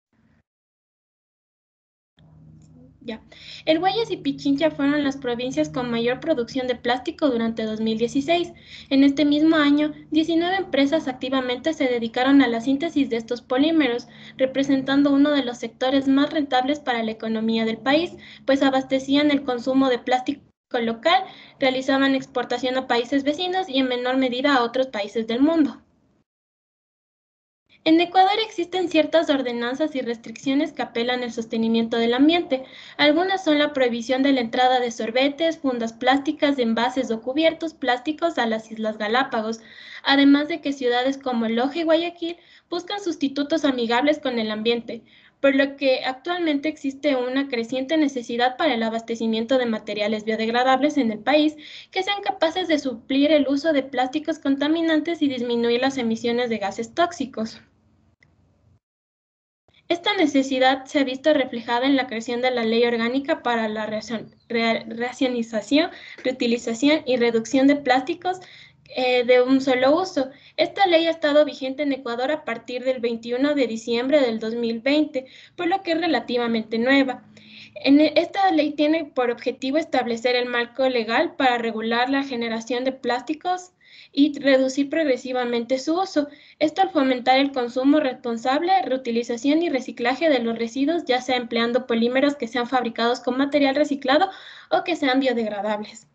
Ya. El Guayas y Pichincha fueron las provincias con mayor producción de plástico durante dos mil dieciséis. En este mismo año, diecinueve empresas activamente se dedicaron a la síntesis de estos polímeros, representando uno de los sectores más rentables para la economía del país, pues abastecían el consumo de plástico local, realizaban exportación a países vecinos y en menor medida a otros países del mundo. En Ecuador existen ciertas ordenanzas y restricciones que apelan al sostenimiento del ambiente. Algunas son la prohibición de la entrada de sorbetes, fundas plásticas, envases o cubiertos plásticos a las Islas Galápagos, además de que ciudades como Loja y Guayaquil buscan sustitutos amigables con el ambiente, por lo que actualmente existe una creciente necesidad para el abastecimiento de materiales biodegradables en el país que sean capaces de suplir el uso de plásticos contaminantes y disminuir las emisiones de gases tóxicos. Esta necesidad se ha visto reflejada en la creación de la Ley Orgánica para la Racionalización, Reutilización y Reducción de Plásticos eh, de un solo uso. Esta ley ha estado vigente en Ecuador a partir del veintiuno de diciembre del dos mil veinte, por lo que es relativamente nueva. En esta ley tiene por objetivo establecer el marco legal para regular la generación de plásticos y reducir progresivamente su uso. Esto al fomentar el consumo responsable, reutilización y reciclaje de los residuos, ya sea empleando polímeros que sean fabricados con material reciclado o que sean biodegradables.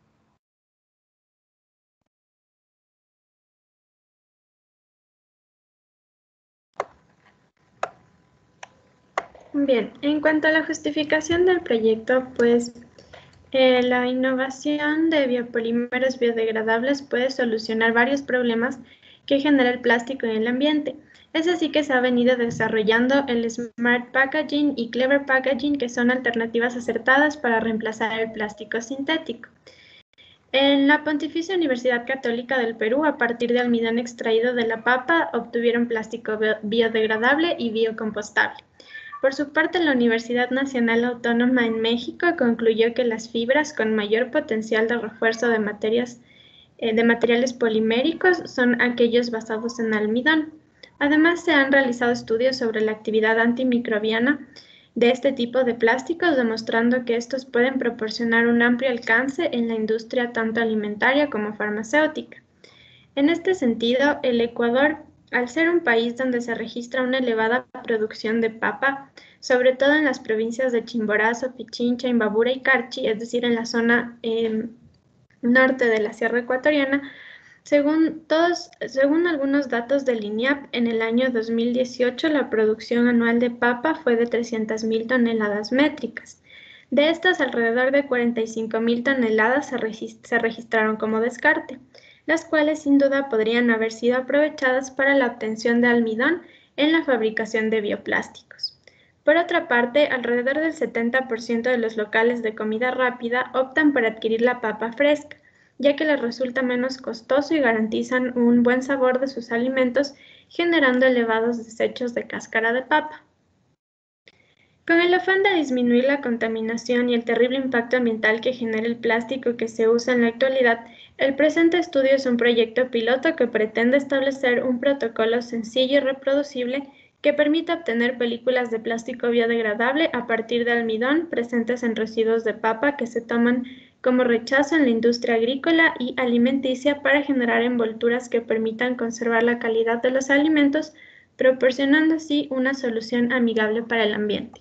Bien, en cuanto a la justificación del proyecto, pues Eh, la innovación de biopolímeros biodegradables puede solucionar varios problemas que genera el plástico en el ambiente. Es así que se ha venido desarrollando el Smart Packaging y Clever Packaging, que son alternativas acertadas para reemplazar el plástico sintético. En la Pontificia Universidad Católica del Perú, a partir de almidón extraído de la papa, obtuvieron plástico biodegradable y biocompostable. Por su parte, la Universidad Nacional Autónoma en México concluyó que las fibras con mayor potencial de refuerzo de, materias, eh, de materiales poliméricos son aquellos basados en almidón. Además, se han realizado estudios sobre la actividad antimicrobiana de este tipo de plásticos, demostrando que estos pueden proporcionar un amplio alcance en la industria tanto alimentaria como farmacéutica. En este sentido, el Ecuador, al ser un país donde se registra una elevada producción de papa, sobre todo en las provincias de Chimborazo, Pichincha, Imbabura y Carchi, es decir, en la zona eh, norte de la Sierra Ecuatoriana, según, todos, según algunos datos del INIAP, en el año dos mil dieciocho la producción anual de papa fue de trescientas mil toneladas métricas. De estas, alrededor de cuarenta y cinco mil toneladas se, regist- se registraron como descarte, las cuales sin duda podrían haber sido aprovechadas para la obtención de almidón en la fabricación de bioplásticos. Por otra parte, alrededor del setenta por ciento de los locales de comida rápida optan por adquirir la papa fresca, ya que les resulta menos costoso y garantizan un buen sabor de sus alimentos, generando elevados desechos de cáscara de papa. Con el afán de disminuir la contaminación y el terrible impacto ambiental que genera el plástico que se usa en la actualidad, el presente estudio es un proyecto piloto que pretende establecer un protocolo sencillo y reproducible que permita obtener películas de plástico biodegradable a partir de almidón presentes en residuos de papa que se toman como rechazo en la industria agrícola y alimenticia para generar envolturas que permitan conservar la calidad de los alimentos, proporcionando así una solución amigable para el ambiente.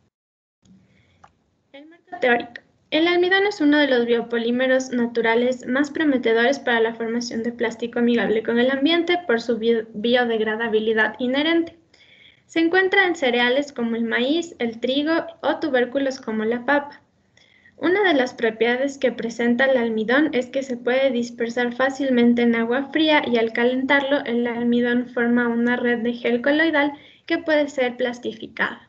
El marco teórico. El almidón es uno de los biopolímeros naturales más prometedores para la formación de plástico amigable con el ambiente por su bio- biodegradabilidad inherente. Se encuentra en cereales como el maíz, el trigo o tubérculos como la papa. Una de las propiedades que presenta el almidón es que se puede dispersar fácilmente en agua fría y al calentarlo el almidón forma una red de gel coloidal que puede ser plastificada.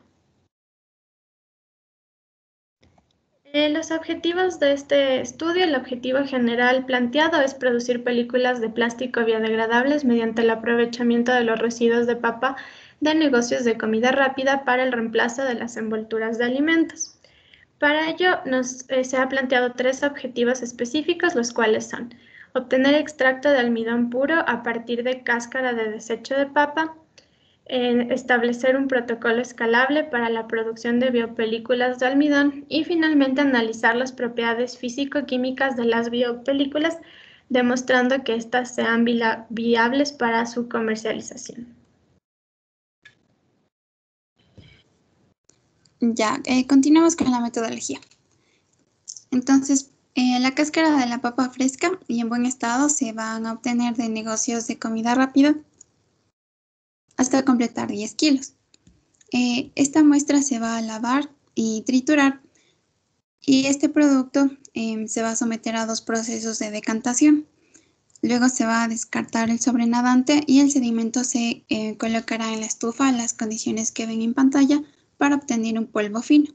Eh, los objetivos de este estudio, el objetivo general planteado es producir películas de plástico biodegradables mediante el aprovechamiento de los residuos de papa de negocios de comida rápida para el reemplazo de las envolturas de alimentos. Para ello nos, eh, se ha planteado tres objetivos específicos, los cuales son obtener extracto de almidón puro a partir de cáscara de desecho de papa, eh, establecer un protocolo escalable para la producción de biopelículas de almidón y finalmente analizar las propiedades físico-químicas de las biopelículas, demostrando que éstas sean viables para su comercialización. Ya, eh, continuamos con la metodología. Entonces, eh, la cáscara de la papa fresca y en buen estado se van a obtener de negocios de comida rápida. Hasta hasta completar diez kilos. Eh, esta muestra se va a lavar y triturar y este producto eh, se va a someter a dos procesos de decantación. Luego se va a descartar el sobrenadante y el sedimento se eh, colocará en la estufa a las condiciones que ven en pantalla para obtener un polvo fino.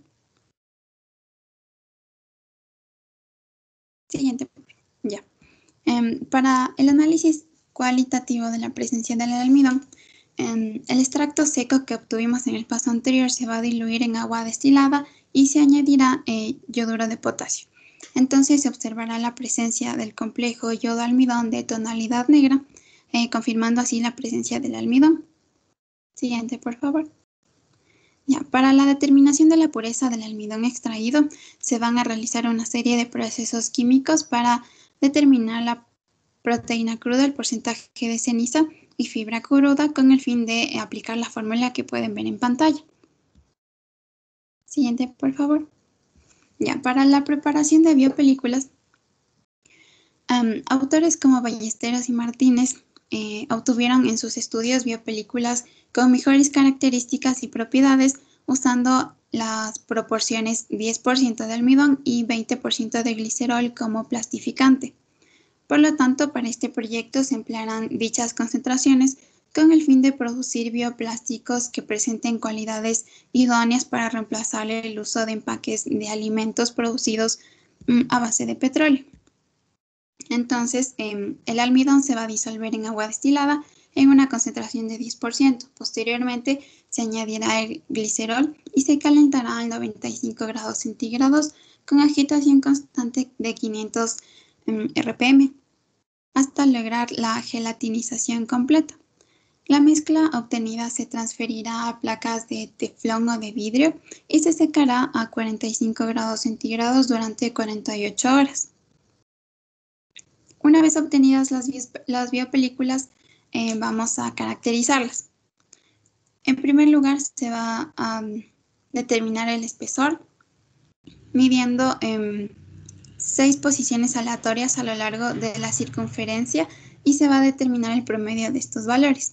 Siguiente. Ya. Eh, para el análisis cualitativo de la presencia del almidón, eh, el extracto seco que obtuvimos en el paso anterior se va a diluir en agua destilada y se añadirá eh, yoduro de potasio. Entonces se observará la presencia del complejo yodo-almidón de tonalidad negra, eh, confirmando así la presencia del almidón. Siguiente, por favor. Ya, para la determinación de la pureza del almidón extraído, se van a realizar una serie de procesos químicos para determinar la proteína cruda, el porcentaje de ceniza y fibra cruda con el fin de aplicar la fórmula que pueden ver en pantalla. Siguiente, por favor. Ya, para la preparación de biopelículas, um, autores como Ballesteros y Martínez eh, obtuvieron en sus estudios biopelículas con mejores características y propiedades usando las proporciones diez por ciento de almidón y veinte por ciento de glicerol como plastificante. Por lo tanto, para este proyecto se emplearán dichas concentraciones con el fin de producir bioplásticos que presenten cualidades idóneas para reemplazar el uso de empaques de alimentos producidos mm, a base de petróleo. Entonces, eh, el almidón se va a disolver en agua destilada en una concentración de diez por ciento. Posteriormente, se añadirá el glicerol y se calentará a noventa y cinco grados centígrados con agitación constante de quinientos R P M hasta lograr la gelatinización completa. La mezcla obtenida se transferirá a placas de teflón o de vidrio y se secará a cuarenta y cinco grados centígrados durante cuarenta y ocho horas. Una vez obtenidas las, las biopelículas, eh, vamos a caracterizarlas. En primer lugar, se va a um, determinar el espesor, midiendo eh, seis posiciones aleatorias a lo largo de la circunferencia y se va a determinar el promedio de estos valores.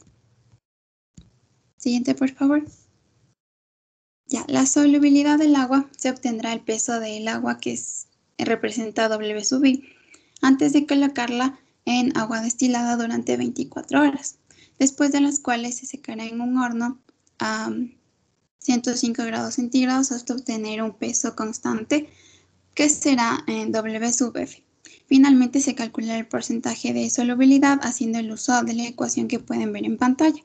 Siguiente, por favor. Ya, la solubilidad del agua se obtendrá el peso del agua que es, representa W sub I antes de colocarla en agua destilada durante veinticuatro horas, después de las cuales se secará en un horno a ciento cinco grados centígrados hasta obtener un peso constante que será en W sub F. Finalmente se calcula el porcentaje de solubilidad haciendo el uso de la ecuación que pueden ver en pantalla.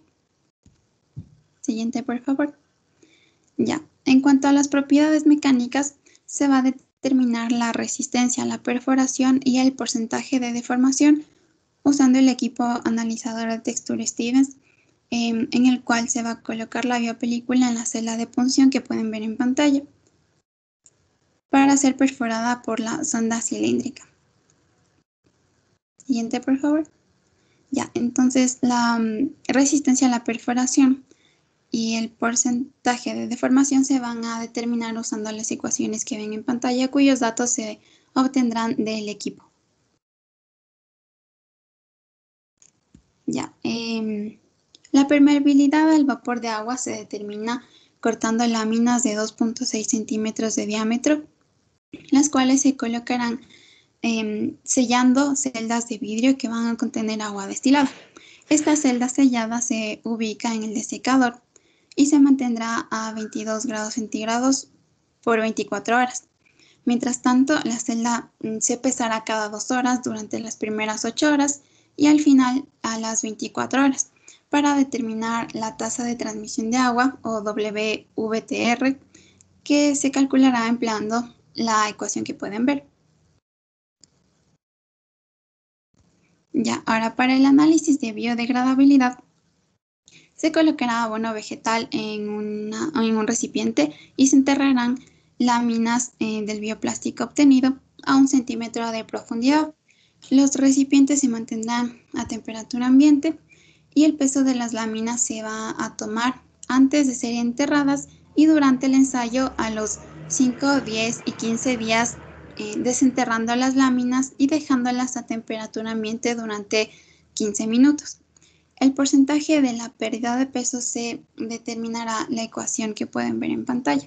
Siguiente, por favor. Ya, en cuanto a las propiedades mecánicas, se va a determinar la resistencia a la perforación y el porcentaje de deformación usando el equipo analizador de textura Stevens, eh, en el cual se va a colocar la biopelícula en la celda de punción que pueden ver en pantalla para ser perforada por la sonda cilíndrica. Siguiente, por favor. Ya, entonces la um, resistencia a la perforación y el porcentaje de deformación se van a determinar usando las ecuaciones que ven en pantalla, cuyos datos se obtendrán del equipo. Ya, eh, la permeabilidad al vapor de agua se determina cortando láminas de dos punto seis centímetros de diámetro, las cuales se colocarán eh, sellando celdas de vidrio que van a contener agua destilada. Esta celda sellada se ubica en el desecador y se mantendrá a veintidós grados centígrados por veinticuatro horas. Mientras tanto, la celda se pesará cada dos horas durante las primeras ocho horas y al final a las veinticuatro horas para determinar la tasa de transmisión de agua o W V T R que se calculará empleando la ecuación que pueden ver. Ya, ahora para el análisis de biodegradabilidad se colocará abono vegetal en, una, en un recipiente y se enterrarán láminas eh, del bioplástico obtenido a un centímetro de profundidad. Los recipientes se mantendrán a temperatura ambiente y el peso de las láminas se va a tomar antes de ser enterradas y durante el ensayo a los cinco, diez y quince días eh, desenterrando las láminas y dejándolas a temperatura ambiente durante quince minutos. El porcentaje de la pérdida de peso se determinará la ecuación que pueden ver en pantalla.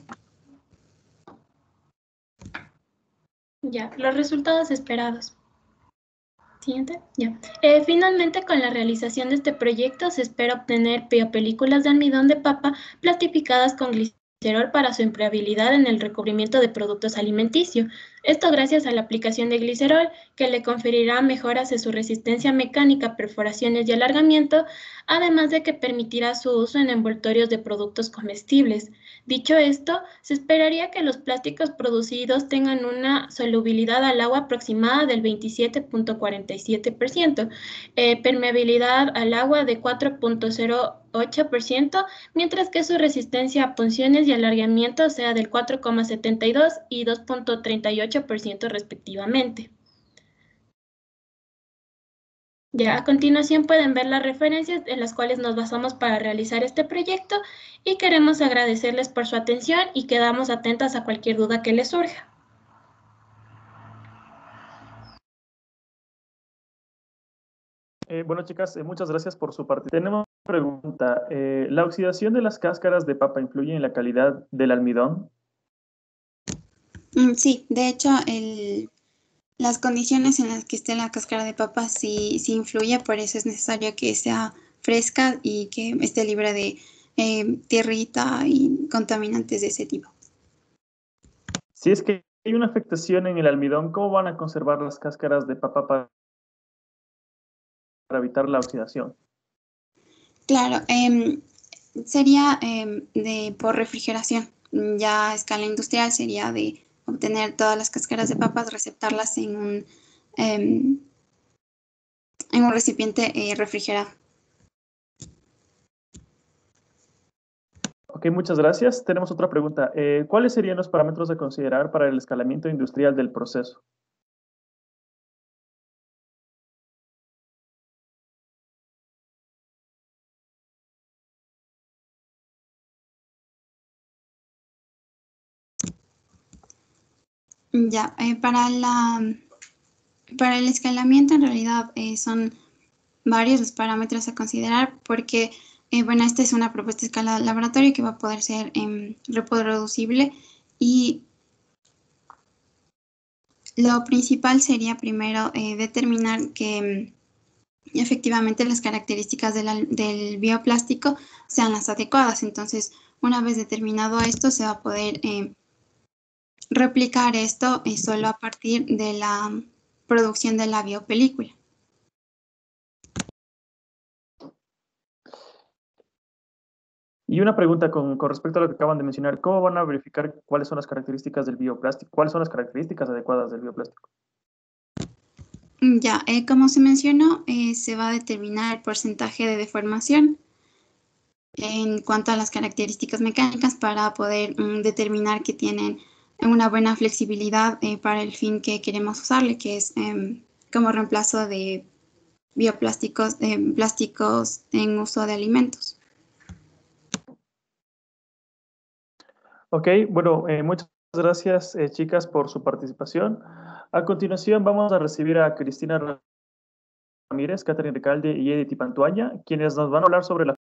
Ya, los resultados esperados. Siguiente, ya. Eh, finalmente, con la realización de este proyecto, se espera obtener biopelículas de almidón de papa plastificadas con glicerol para su empleabilidad en el recubrimiento de productos alimenticios. Esto gracias a la aplicación de glicerol, que le conferirá mejoras en su resistencia mecánica, perforaciones y alargamiento, además de que permitirá su uso en envoltorios de productos comestibles. Dicho esto, se esperaría que los plásticos producidos tengan una solubilidad al agua aproximada del veintisiete punto cuarenta y siete por ciento, eh, permeabilidad al agua de cuatro punto cero ocho por ciento, mientras que su resistencia a punciones y alargamiento sea del cuatro coma setenta y dos y dos punto treinta y ocho por ciento respectivamente. Ya a continuación pueden ver las referencias en las cuales nos basamos para realizar este proyecto y queremos agradecerles por su atención y quedamos atentas a cualquier duda que les surja. Eh, bueno, chicas, eh, muchas gracias por su parte. Tenemos una pregunta. Eh, ¿la oxidación de las cáscaras de papa influye en la calidad del almidón? Mm, sí, de hecho, el, las condiciones en las que esté la cáscara de papa sí, sí influye, por eso es necesario que sea fresca y que esté libre de eh, tierrita y contaminantes de ese tipo. Si es que hay una afectación en el almidón, ¿cómo van a conservar las cáscaras de papa para para evitar la oxidación? Claro, eh, sería eh, de, por refrigeración. Ya a escala industrial sería de obtener todas las cáscaras de papas, receptarlas en un, eh, en un recipiente eh, refrigerado. Ok, muchas gracias. Tenemos otra pregunta. Eh, ¿Cuáles serían los parámetros a considerar para el escalamiento industrial del proceso? Ya, eh, para, la, para el escalamiento en realidad eh, son varios los parámetros a considerar porque, eh, bueno, esta es una propuesta a escala de laboratorio que va a poder ser eh, reproducible y lo principal sería primero eh, determinar que efectivamente las características de la, del bioplástico sean las adecuadas. Entonces, una vez determinado esto, se va a poder eh, replicar esto eh, solo a partir de la producción de la biopelícula. Y una pregunta con, con respecto a lo que acaban de mencionar. ¿Cómo van a verificar cuáles son las características del bioplástico? ¿Cuáles son las características adecuadas del bioplástico? Ya, eh, como se mencionó, eh, se va a determinar el porcentaje de deformación en cuanto a las características mecánicas para poder mm, determinar que tienen una buena flexibilidad eh, para el fin que queremos usarle, que es eh, como reemplazo de bioplásticos, eh, plásticos en uso de alimentos. Ok, bueno, eh, muchas gracias, eh, chicas, por su participación. A continuación, vamos a recibir a Cristina Ramírez, Catherine Recalde y Edith Pantuaña, quienes nos van a hablar sobre la